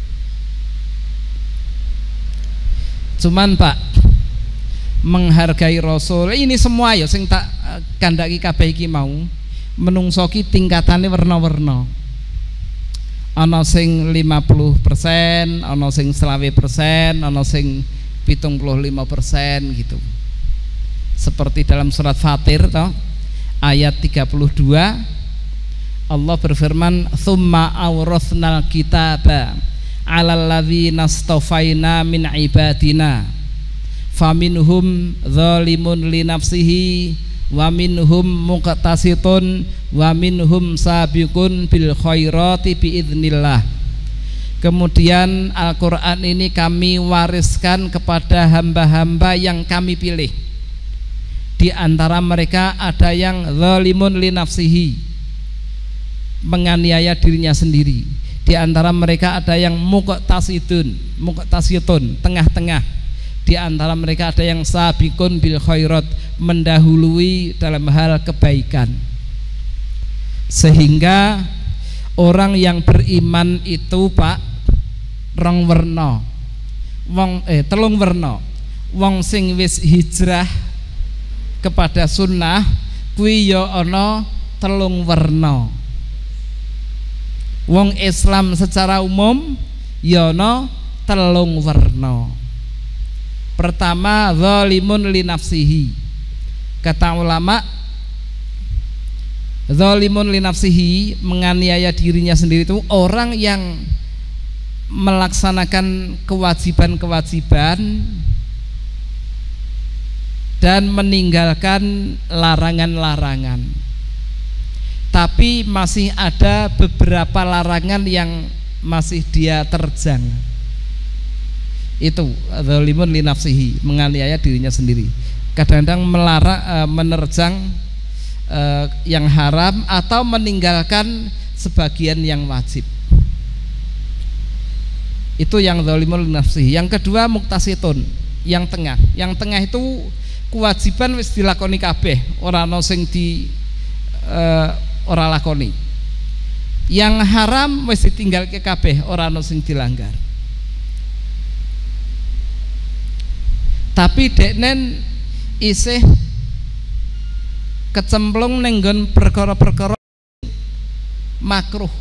Cuman Pak, menghargai Rasul ini semua ya sing tak kandhaki kabeh iki mau menungso ki tingkatane werna-werna. Ana sing lima puluh persen, ana sing selawe persen, ana sing pitung puluh lima persen gitu. Seperti dalam surat Fatir toh, ayat tiga puluh dua, Allah berfirman, "Tsumma awrathnal kitaba 'alal ladzina astafaina min ibadina faminhum dzalimun li nafsihi wa minhum muqtasitun wa minhum sabiqun bil khairati biidznillah." Kemudian Al-Quran ini kami wariskan kepada hamba-hamba yang kami pilih. Di antara mereka ada yang zalimun li nafsihi, menganiaya dirinya sendiri. Di antara mereka ada yang muqtasidun, muqtasitun, tengah-tengah. Di antara mereka ada yang sabiqun bil khairat, mendahului dalam hal kebaikan. Sehingga orang yang beriman itu Pak rong werna. Wong eh telung werna. Wong sing wis hijrah kepada sunnah kuwi ya ana telung werna. Wong Islam secara umum ya ana telung werna. Pertama, zalimun li nafsihi. Kata ulama, zalimun li nafsihi, menganiaya dirinya sendiri itu orang yang melaksanakan kewajiban-kewajiban dan meninggalkan larangan-larangan, tapi masih ada beberapa larangan yang masih dia terjang. Itu zalimun li nafsihi, menganiaya dirinya sendiri. Kadang-kadang melarang, e, menerjang e, yang haram atau meninggalkan sebagian yang wajib. Itu yang zalimun li nafsihi. Yang kedua muqtasitun, yang tengah. Yang tengah itu kewajiban wis dilakoni kabeh, ora ana sing di e, ora lakoni. Yang haram wis ditinggalke kabeh, ora ana sing dilanggar. Tapi deknen isih kecemplung ning nggon perkara-perkara makruh.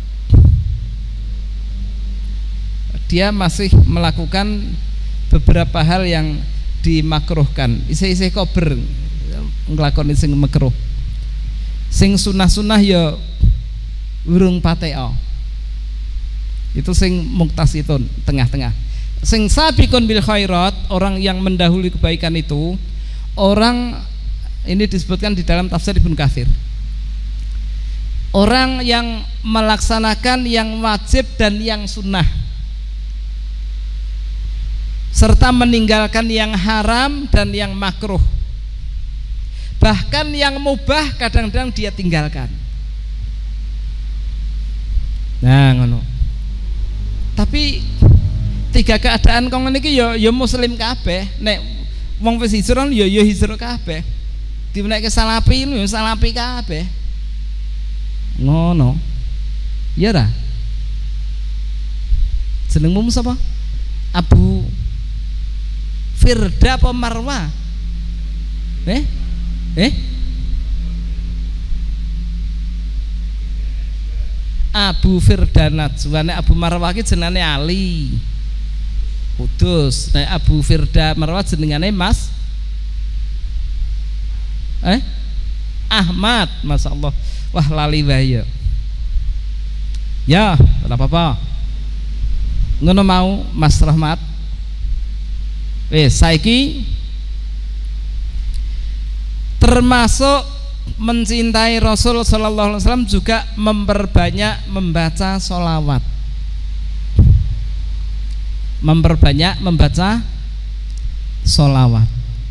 Dia masih melakukan beberapa hal yang dimakruhkan. Isih-isih kober nglakoni sing makruh. Sing sunah-sunah ya urung pateo. Itu sing muqtasitun, tengah-tengah. Sing sabiqun bil khairat, orang yang mendahului kebaikan itu, orang ini disebutkan di dalam tafsir Ibnu Katsir. Orang yang melaksanakan yang wajib dan yang sunnah, serta meninggalkan yang haram dan yang makruh, Bahkan yang mubah kadang-kadang dia tinggalkan. Nah ngono. Tapi tiga keadaan kong niki ya ya muslim kabeh. Nek wong wis hijrah ya ya hijrah kabeh. Dimenekke salapi ya salapi kabeh. Ngono. Ya ora? Jenengmu sapa? Abu Firda apa Marwa? Eh? Eh? Abu Firda Najwa. Nek Abu Marwa ki jenenge Ali. Kudus. Nek Abu Firda Marwa jenengane Mas Eh? Ahmad. Masyaallah. Wah lali wae ya. Ya, ora apa-apa. Ngono mau Mas Rahmat. Wis saiki termasuk mencintai Rasul Sallallahu Alaihi Wasallam juga memperbanyak membaca sholawat, memperbanyak membaca sholawat.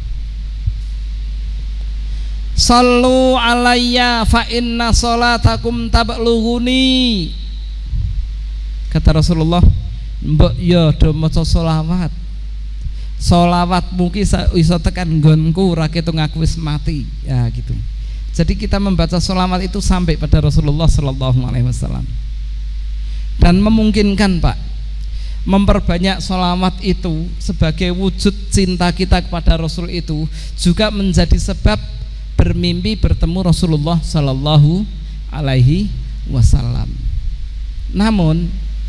Sallu alayya fa inna sholatakum tablughuni. Kata Rasulullah, mbok yo do maca sholawat. Sholawat mungkin iso tekan nggonku ora ketung aku wis mati. Ya gitu. Jadi kita membaca sholawat itu sampai pada Rasulullah Sallallahu Alaihi Wasallam. Dan memungkinkan Pak, memperbanyak sholawat itu sebagai wujud cinta kita kepada Rasul itu juga menjadi sebab bermimpi bertemu Rasulullah Sallallahu Alaihi Wasallam. Namun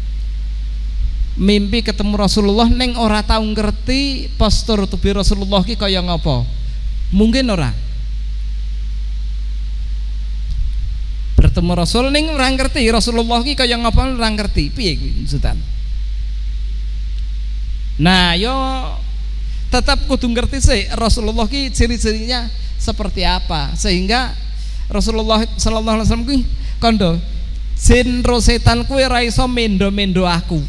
mimpi ketemu Rasulullah neng ora tahu ngerti postur tubuh Rasulullah ki kaya ngapa. Mungkin ora. Bertemu Rasul ning ora ngerti Rasulullah ki kaya ngapa ora ngerti. Piye kuwi maksudane? Nah, yo tetap kudu ngerti sih Rasulullah ki ciri-cirinya seperti apa sehingga Rasulullah sallallahu alaihi wasallam ki kondo jin ro setan kuwi ora iso mendo-mendo aku.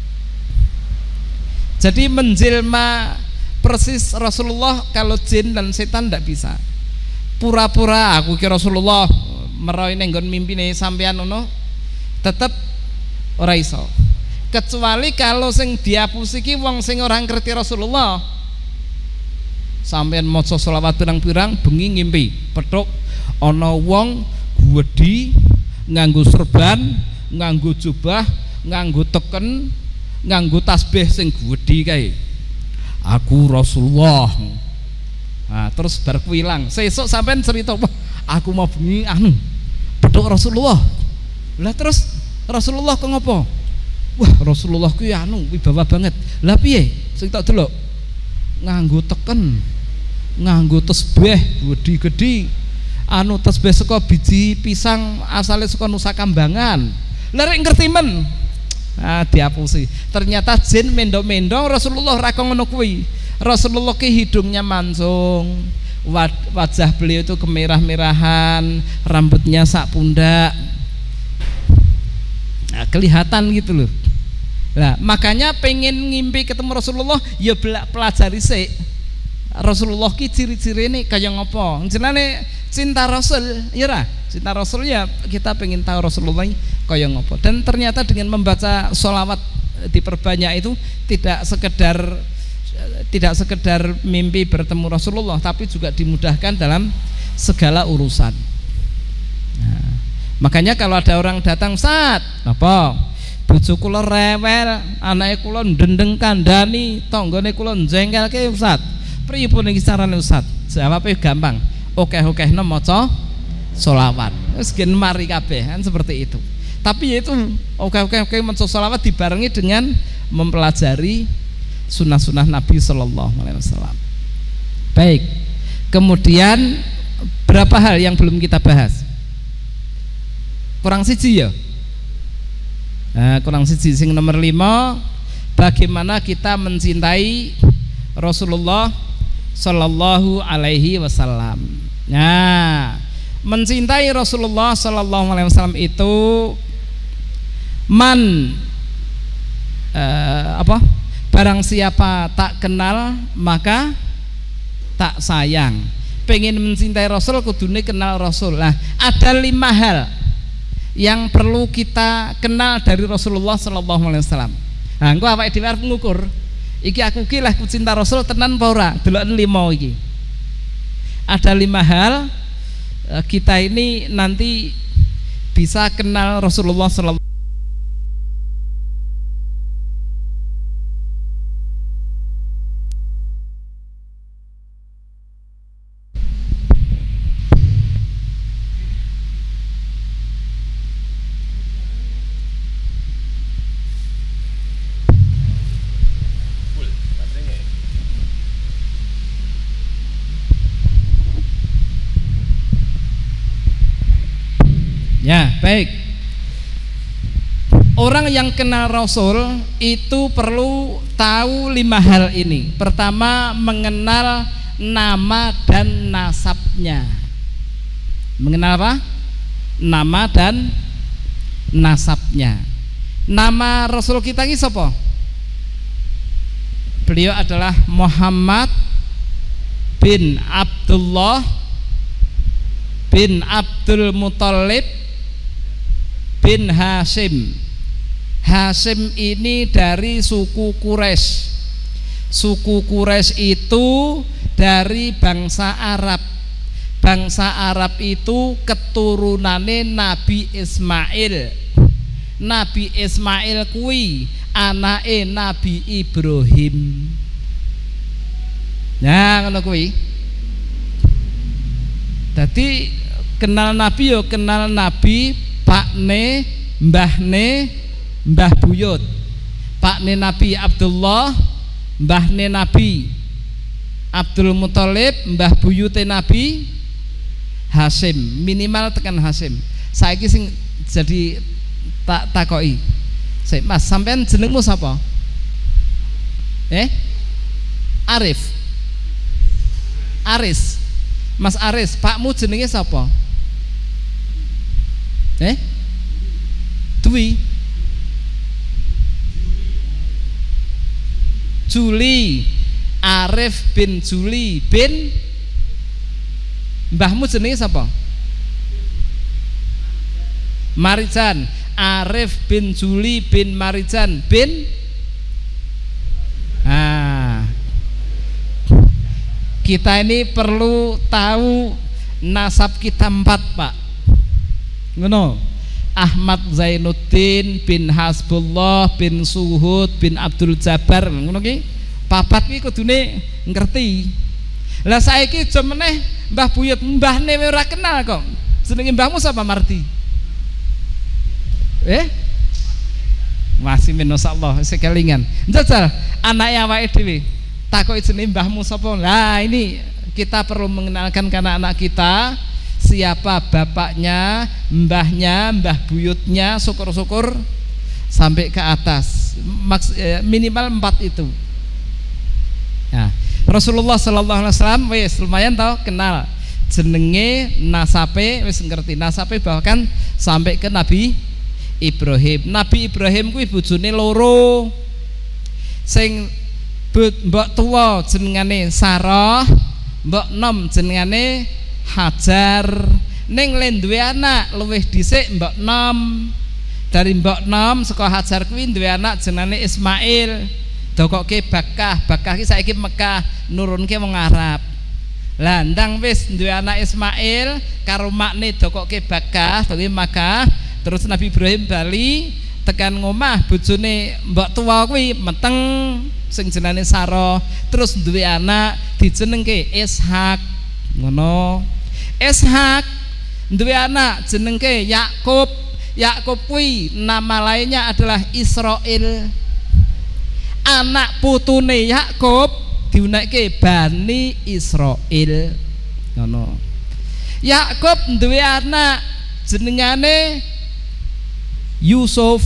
Jadi menjelma persis Rasulullah kalau jin dan setan tidak bisa. Pura-pura aku kira Rasulullah meroy nenggon mimpine sampean ngono tetep ora iso. Kecuali kalau sing diapusi ki wong sing ora ngerti Rasulullah. Sampean maca selawat pirang-pirang bengi ngimpi, petuk ana wong gwedhi nganggo serban, nganggo jubah, nganggo teken, nganggo tasbih sing gwedhi kae. Aku Rasulullah. Nah, terus bar kuwi ilang. Sesuk sampean cerita, wah, aku mau bengi anu petuk Rasulullah. Lah terus Rasulullah kok ngopo? Wah, Rasulullah kuwi anu wibawa banget. Lah piye? Sing tak delok nganggo teken, nganggo tasbih gedhi-gedhi, anu tasbih saka biji pisang asale saka Nusa Kambangan. Lah rek ngerti men. Ah diapusi. Ternyata jin mendok-mendong Rasulullah ra ngono kuwi. Rasulullah ki hidungnya mancung, wajah beliau itu kemerah-merahan, rambutnya sak pundak. Nah, kelihatan gitu loh. Nah, makanya pengen ngimpi ketemu Rasulullah ya pelajari sih Rasulullah ki ciri-ciri ini kayak ngopo jenenge cinta Rasul ya ra cinta Rasul ya kita pengen tahu Rasulullah kayak ngopo dan ternyata dengan membaca sholawat diperbanyak itu tidak sekedar tidak sekedar mimpi bertemu Rasulullah tapi juga dimudahkan dalam segala urusan. Nah, makanya kalau ada orang datang saat apa bojo kula rewel, anake kula ndendeng kandhani, tanggane kula njengkelke Ustaz. Pripun iki carane Ustaz? Jawabe gampang. Okeh-okehno maca sholawat. Wis gen mari kabeh kan seperti itu. Tapi ya itu okeh-okeh maca sholawat dibarengi dengan mempelajari sunnah-sunnah Nabi sallallahu alaihi wasallam. Baik. Kemudian berapa hal yang belum kita bahas? Kurang siji ya? Nah, kurang siji sing nomor lima, bagaimana kita mencintai Rasulullah Sallallahu Alaihi Wasallam. Nah, mencintai Rasulullah Sallallahu Alaihi Wasallam itu man eh, apa? Barang siapa tak kenal maka tak sayang. pengen mencintai Rasul kudune kenal Rasul. Nah, ada lima hal yang perlu kita kenal dari Rasulullah Sallallahu Alaihi Wasallam. Nah, engko awake dhewe arep ngukur iki aku ki lah cinta Rasul tenan apa ora? Delok lima iki. Ada lima hal kita ini nanti bisa kenal Rasulullah Sallallahu Alaihi Wasallam. Ya, baik. Orang yang kenal Rasul itu perlu tahu lima hal ini. Pertama, mengenal nama dan nasabnya. Mengenal apa? Nama dan nasabnya. Nama Rasul kita ini siapa? Beliau adalah Muhammad bin Abdullah bin Abdul Muthalib bin Hashim. Hashim ini dari suku Quraisy. Suku Quraisy itu dari bangsa Arab. Bangsa Arab itu keturunane Nabi Ismail. Nabi Ismail kuwi anake Nabi Ibrahim. Nah, ngono kuwi. Dadi kenal Nabi yo kenal Nabi pakne mbahne Mbah Buyut. Pakne Nabi Abdullah, mbahne Nabi Abdul Muthalib, Mbah Buyute Nabi Hashim. Minimal tekan Hashim. Saiki sing jadi tak takoki. Sik, Mas, sampean jenengmu sapa? Eh? Arif. Aris. Mas Aris, pakmu jenenge sapa? Eh? Dwi. Juli. Arif bin Juli bin mbahmu jenenge sapa? Marijan. Arif bin Juli bin Marijan bin ah. Kita ini perlu tahu nasab kita empat, Pak. Ngono. Ahmad Zainuddin bin Hasbullah bin Suhud bin Abdul Jabbar, ngono ki. Papat ki kudune ngerti. Lah saiki aja meneh Mbah Buyut, mbahne ora kenal kok. Jenenge mbahmu sapa Marti? Eh? Masih masyaallah sekelingan. Njajal anake awake dhewe. Takoki jenenge mbahmu sapa? Lah ini kita perlu mengenalkan ke anak-anak kita siapa bapaknya, mbahnya, mbah buyutnya, syukur-syukur sampai ke atas. Maks, eh, minimal empat itu. Nah, Rasulullah Sallallahu Alaihi Wasallam wes lumayan tau kenal jenenge, nasabe wes ngerti nasabe, bahkan sampai ke Nabi Ibrahim. Nabi Ibrahim kuwi bojone loro. Sing mbok tuwa jenengane Sarah, mbok nom jenengane Hajar. Ning le duwe anak luwih dhisik mbok nom. Dari mbok nom saka Hajar kuwi duwe anak jenenge Ismail. Dokoke Bakah, Bakah ki saiki Mekah, nurunke wong Arab. Lah ndang wis duwe anak Ismail karo makne dokoke Bakah, dadi Makkah. Terus Nabi Ibrahim bali tekan ngomah bojone mbok tuwa kuwi meteng sing jenenge Sarah, terus duwe anak dijenengke Ishak. Ngono. Ishak duwe anak jenengke Yakub. Yakub kuwi nama lainnya adalah Israil. Anak putune Yakub diunekke Bani Israil. Ngono. Yakub duwe anak jenengane Yusuf.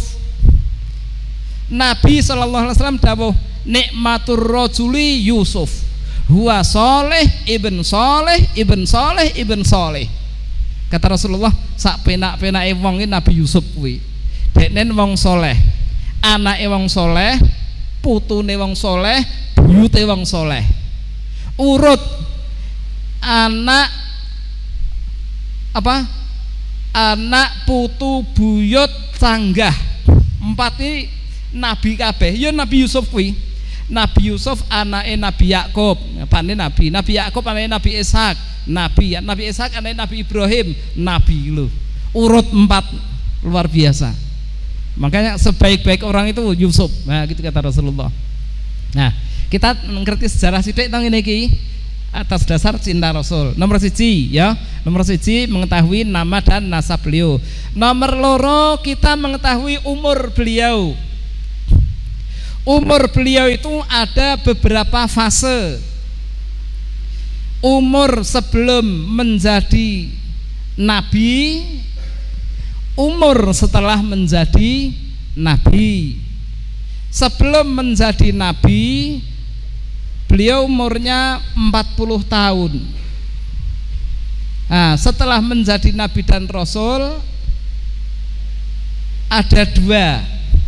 Nabi Sallallahu Alaihi Wasallam dawuh nikmatur rajuli Yusuf huwa soleh ibn soleh ibn soleh ibn soleh. Kata Rasulullah sak penak-penake wong iki Nabi Yusuf kuwi deknen wong soleh, anake wong soleh, putune wong soleh, buyute wong soleh. Urut anak apa? Anak putu buyut sanggah. Empat ini nabi kabeh. Ya Nabi Yusuf kuwi. Nabi Yusuf anake Nabi Yakub, apane nabi. Nabi Yakub anake Nabi Ishak, nabi. Nabi Ishak anake Nabi Ibrahim, nabi lho. Urut empat, luar biasa. Makanya sebaik-baik orang itu Yusuf. Nah, gitu kata Rasulullah. Nah, kita mengerti sejarah sithik tang ngene iki atas dasar cinta Rasul. Nomor siji ya, nomor siji mengetahui nama dan nasab beliau. Nomor loro kita mengetahui umur beliau. Umur beliau itu ada beberapa fase. Umur sebelum menjadi nabi, umur setelah menjadi nabi. Sebelum menjadi nabi, beliau umurnya empat puluh tahun. Nah, setelah menjadi nabi dan rasul ada dua,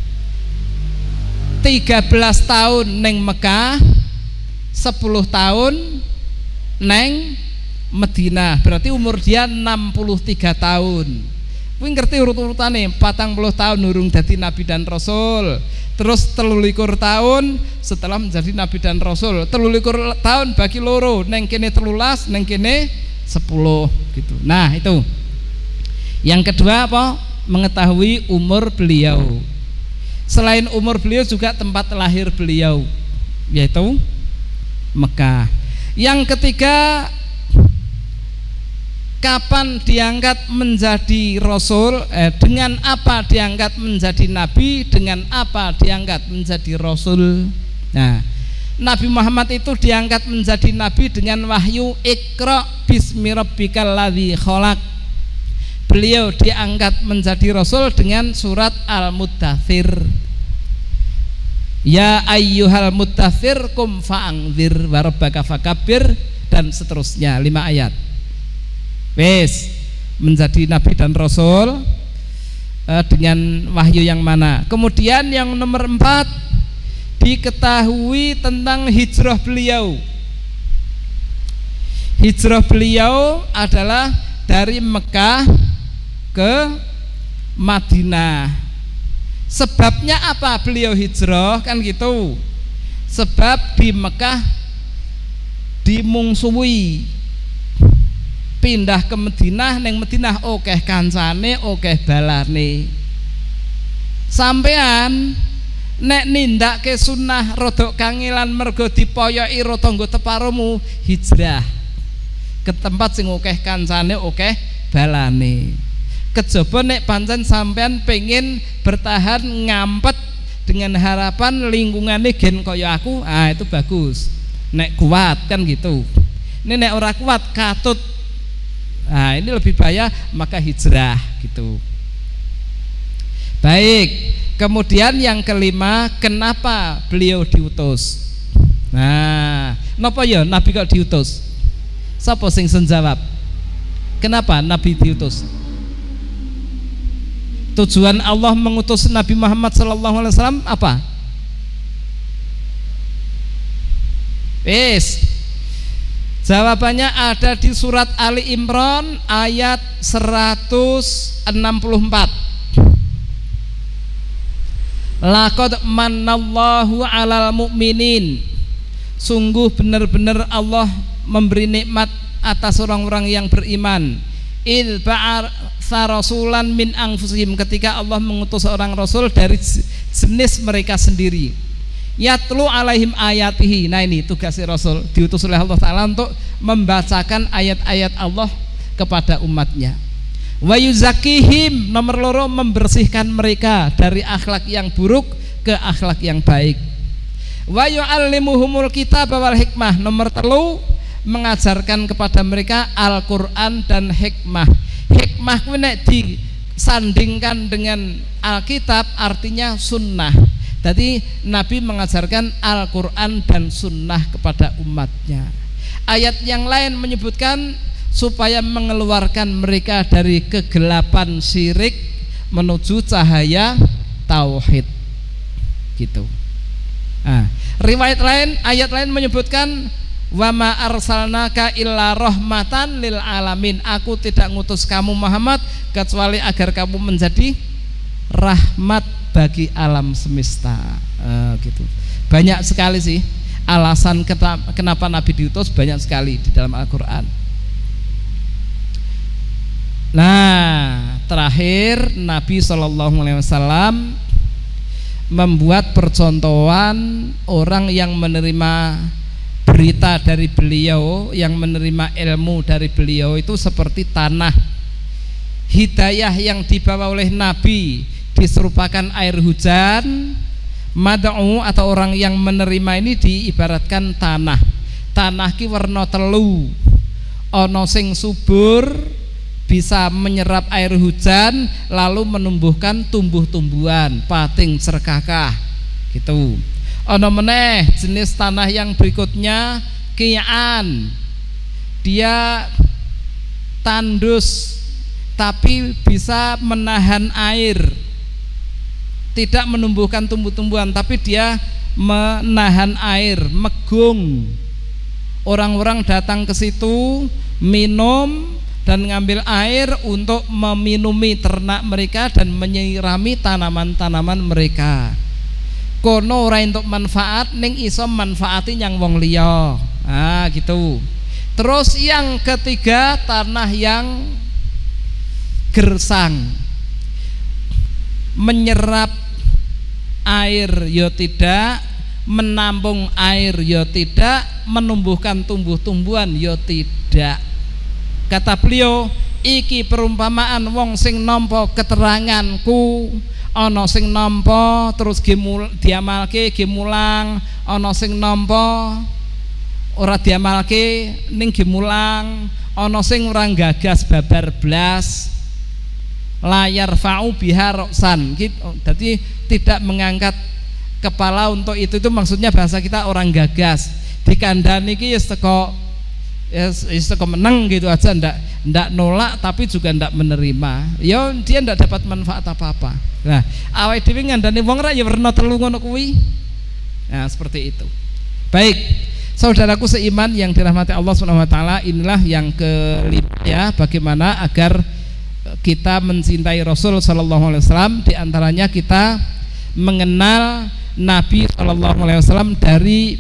tiga belas tahun neng Mekah, sepuluh tahun neng Madinah. Berarti umur dia enam puluh tiga tahun. Kuwi ngerti urut-urutane, patang puluh tahun nurung dadi nabi dan rasul. Terus telulikur tahun setelah menjadi nabi dan rasul. Telulikur tahun bagi loro, neng kene telulas, neng kene sepuluh gitu. Nah, itu. Yang kedua apa? Mengetahui umur beliau. Selain umur beliau juga tempat lahir beliau, yaitu Mekah. Yang ketiga, kapan diangkat menjadi rasul, eh, dengan apa diangkat menjadi nabi, dengan apa diangkat menjadi rasul. Nah, Nabi Muhammad itu diangkat menjadi nabi dengan wahyu Iqra bismi rabbikal ladzi khalaq. Beliau diangkat menjadi rasul dengan surat Al-Muddatsir. Ya ayyuhal muddatsir kum fa'anzir wa rabbaka fakabbir, dan seterusnya, lima ayat. Wes, menjadi nabi dan rasul eh, dengan wahyu yang mana. Kemudian yang nomor empat, diketahui tentang hijrah beliau. Hijrah beliau adalah dari Mekah ke Madinah. Sebabnya apa beliau hijrah, kan gitu. Sebab di Mekah dimungsuhi, pindah ke Madinah, neng Madinah okeh kancane, okeh balane. Sampean nek nindake sunnah rodok kangelan mergo dipoyoki ro tangga teparomu, hijrah ke tempat sing okeh kancane, okeh balane. Kejaba nek pancen sampean pengen bertahan ngampet dengan harapan lingkungannya gen kaya aku, ah itu bagus. Nek kuat kan gitu. Ini nek ora kuat katut, nah ini lebih bahaya, maka hijrah gitu. Baik, kemudian yang kelima, kenapa beliau diutus? Nah, napa ya Nabi kok diutus? Sapa sing senjawab? Kenapa Nabi diutus? Tujuan Allah mengutus Nabi Muhammad sallallahu alaihi wasallam apa? Wis, jawabannya ada di surat Ali Imran ayat seratus enam puluh empat. Laqad manallahu 'alal mu'minin. Sungguh benar-benar Allah memberi nikmat atas orang-orang yang beriman. Il ba'atsa rasulan min anfusihim, ketika Allah mengutus seorang rasul dari jenis mereka sendiri. Yatlu alaihim ayatihi. Nah ini tugas rasul, diutus oleh Allah Ta'ala untuk membacakan ayat-ayat Allah kepada umatnya. Wa yuzakihim, nomor loro membersihkan mereka dari akhlak yang buruk ke akhlak yang baik. Wa yu'allimuhumul kitab wal hikmah, nomor telu mengajarkan kepada mereka Al-Quran dan hikmah. Hikmah kuwi nek disandingkan dengan Alkitab artinya sunnah. Jadi Nabi mengajarkan Al-Quran dan sunnah kepada umatnya. Ayat yang lain menyebutkan supaya mengeluarkan mereka dari kegelapan syirik menuju cahaya tauhid gitu. Nah, riwayat lain, ayat lain menyebutkan wa ma arsalnaka illa rahmatan lil alamin, aku tidak ngutus kamu Muhammad kecuali agar kamu menjadi rahmat bagi alam semesta. Uh, gitu. Banyak sekali sih alasan kenapa Nabi diutus, banyak sekali di dalam Al-Quran. Nah, terakhir Nabi shallallahu alaihi wasallam membuat percontohan orang yang menerima berita dari beliau, yang menerima ilmu dari beliau itu seperti tanah. Hidayah yang dibawa oleh Nabi diserupakan air hujan. Mad'u atau orang yang menerima ini diibaratkan tanah. Tanah ki warna telu, ono sing subur bisa menyerap air hujan lalu menumbuhkan tumbuh-tumbuhan pating serkakah gitu. Ono meneh jenis tanah yang berikutnya ki'an, dia tandus tapi bisa menahan air, tidak menumbuhkan tumbuh-tumbuhan tapi dia menahan air, megung. Orang-orang datang ke situ minum dan ngambil air untuk meminumi ternak mereka dan menyirami tanaman-tanaman mereka. Kono ora entuk manfaat ning iso manfaati yang wong liya. Ah gitu. Terus yang ketiga tanah yang gersang, menyerap air yo tidak, menampung air yo tidak, menumbuhkan tumbuh-tumbuhan yo tidak. Kata beliau, iki perumpamaan wong sing nampa keteranganku, ana sing nampa terus diamalke gimulang, ana sing nampa ora diamalke ning gimulang, ana sing ora gagas babar blas, layar fa'u biha roksan gitu. Jadi tidak mengangkat kepala untuk itu, itu maksudnya bahasa kita orang gagas. Di kandhani iki ya teko ya teko meneng gitu aja, ndak ndak nolak tapi juga ndak menerima. Ya dia ndak dapat manfaat apa-apa. Nah, awake dhewe ngandani wong ra ya werna telu ngono kuwi. Nah, seperti itu. Baik, saudaraku seiman yang dirahmati Allah Subhanahu wa taala, inilah yang kelima ya, bagaimana agar kita mencintai Rasul sallallahu alaihi wasallam. Di antaranya kita mengenal Nabi sallallahu alaihi wasallam dari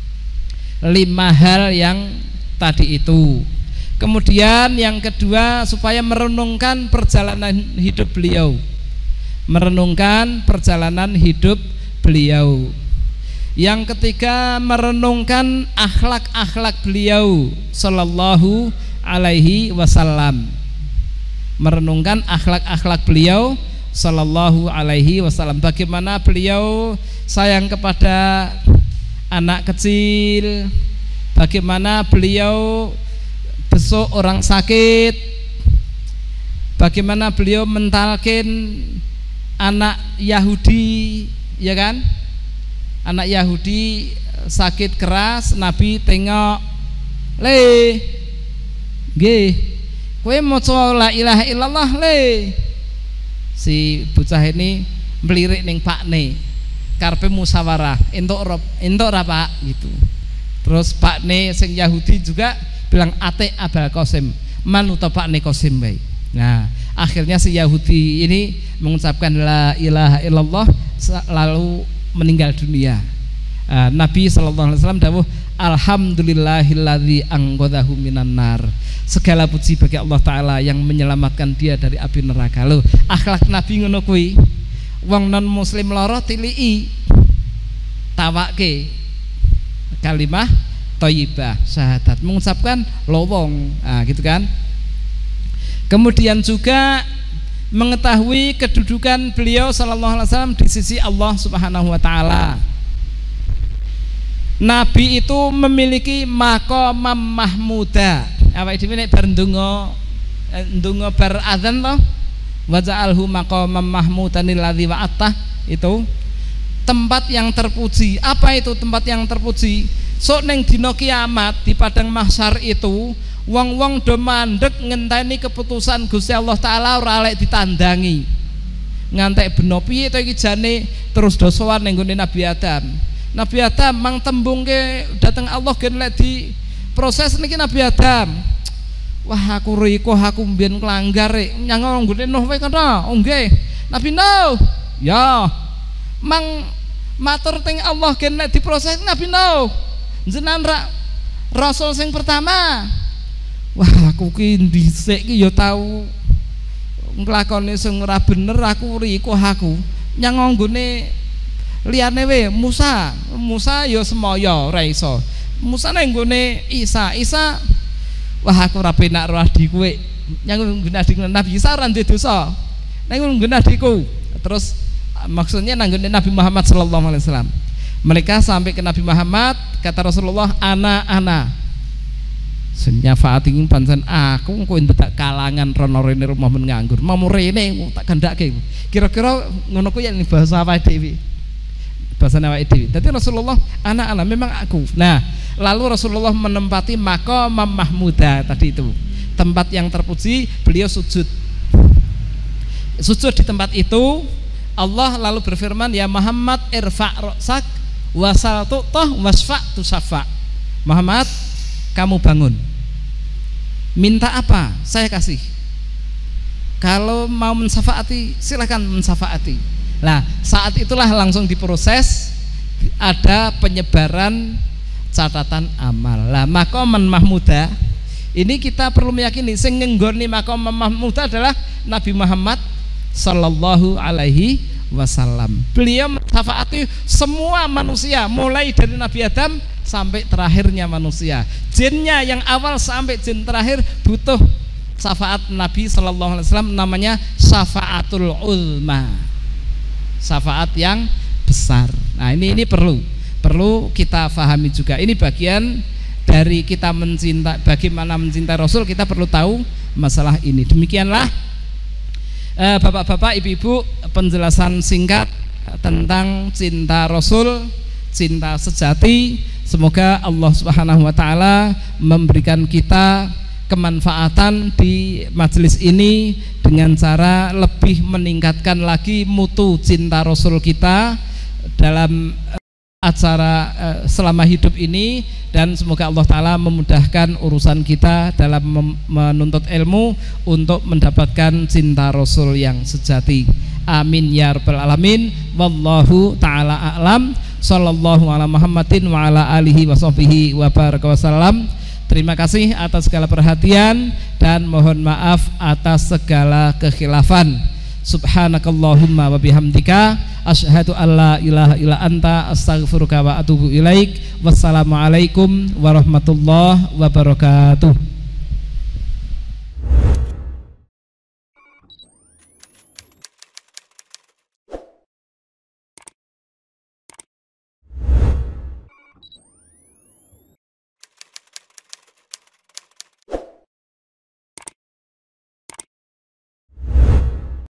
lima hal yang tadi itu. Kemudian yang kedua, supaya merenungkan perjalanan hidup beliau. Merenungkan perjalanan hidup beliau. Yang ketiga, merenungkan akhlak-akhlak beliau sallallahu alaihi wasallam. Merenungkan akhlak-akhlak beliau sallallahu alaihi wasallam. Bagaimana beliau sayang kepada anak kecil, bagaimana beliau besok orang sakit, bagaimana beliau mentalkin anak Yahudi, ya kan? Anak Yahudi sakit keras, Nabi tengok, le, nggih, kowe maca la ilaha illallah le. Si bocah ini melirik ning pakne, karepe musyawarah, entuk entuk ra Pak gitu. Terus pakne sing Yahudi juga bilang ate Abul Qasim, man uta pakne Qasim bae. Nah, akhirnya si Yahudi ini mengucapkan la ilaha illallah lalu meninggal dunia. Uh, Nabi sallallahu alaihi wasallam dawuh alhamdulillahilladzi anqadhahu minan nar. Segala puji bagi Allah taala yang menyelamatkan dia dari api neraka. Loh, akhlak Nabi ngono kuwi. Wong non muslim loro tilii tawake kalimah thayyibah syahadat, mengucapkan lowong. Nah, gitu kan. Kemudian juga mengetahui kedudukan beliau sallallahu alaihi wasallam di sisi Allah Subhanahu wa taala. Nabi itu memiliki maqamam mahmuda. Awake dhewe nek bar ndonga ndonga bar adzan to, wa ja'alhu maqamam mahmudan alladzi wa'ata, itu tempat yang terpuji. Apa itu tempat yang terpuji? Sok ning dina kiamat di padang mahsyar itu wong-wong do mandek ngenteni keputusan Gusti Allah taala ora lek ditandangi. Ngantek beno piye to iki jane terus do sowan ning gone Nabi Adam. Nabi Adam mang tembungke dateng Allah gen lek di proses niki Nabi Adam. Wah aku riko aku mbiyen kelanggar rek nyang nggone Nuh wae kana. Oh nggih. Nabi Nuh. Ya. Mang matur teng Allah gen nek diproses Nabi Nuh. Jenengan ra rasul sing pertama. Wah aku ki dhisik ki ya tau nglakoni sing ora bener aku riko aku. Nyang nggone liyane we Musa. Musa ya semaya ora iso. Musa nang nggone Isa. Isa wah aku ora penak karo adikku kowe. Yang nggone adikku Nabi Isa ora duwe dosa. Nang nggone adikku. Terus maksudnya nang nggone Nabi Muhammad sallallahu alaihi wasallam. Mereka sampai ke Nabi Muhammad, kata Rasulullah, ana ana. Senyafaat ingin pancen aku engko entek kalangan rono rene rumah men nganggur. Mau rene tak gandake. Kira-kira ngono ku yen bahasa awake dhewe. Bahasa awake dhewe. Dadi Rasulullah ana ana memang aku. Nah, lalu Rasulullah menempati maqam mahmuda tadi itu. Tempat yang terpuji, beliau sujud. Sujud di tempat itu, Allah lalu berfirman, ya Muhammad irfa' ra'sak wasal tu'tah wasfa' tusafa. Muhammad, kamu bangun. Minta apa? Saya kasih. Kalau mau mensafaati, silakan mensafaati. Nah, saat itulah langsung diproses, ada penyebaran catatan amal. Lah maqaman mahmuda ini kita perlu meyakini sing ngenggoni maqaman mahmuda adalah Nabi Muhammad sallallahu alaihi wasallam. Beliau mensyafaati semua manusia mulai dari Nabi Adam sampai terakhirnya manusia. Jinnya yang awal sampai jin terakhir butuh syafaat Nabi sallallahu alaihi wasallam, namanya syafaatul ulma. Syafaat yang besar. Nah, ini ini perlu perlu kita fahami juga. Ini bagian dari kita mencinta, bagaimana mencintai Rasul, kita perlu tahu masalah ini. Demikianlah eh, bapak-bapak, ibu-ibu, penjelasan singkat tentang cinta Rasul, cinta sejati. Semoga Allah Subhanahu wa taala memberikan kita kemanfaatan di majelis ini dengan cara lebih meningkatkan lagi mutu cinta Rasul kita dalam acara uh, selama hidup ini, dan semoga Allah taala memudahkan urusan kita dalam menuntut ilmu untuk mendapatkan cinta Rasul yang sejati. Amin ya rabbal alamin. Wallahu taala a'lam. Sallallahu ala Muhammadin wa ala alihi wa sahbihi wa baraka wasallam. Terima kasih atas segala perhatian dan mohon maaf atas segala kekhilafan. Subhanakallahumma wa bihamdika asyhadu an la ilaha illa anta astaghfiruka wa atubu ilaik. Wassalamualaikum warahmatullahi wabarakatuh.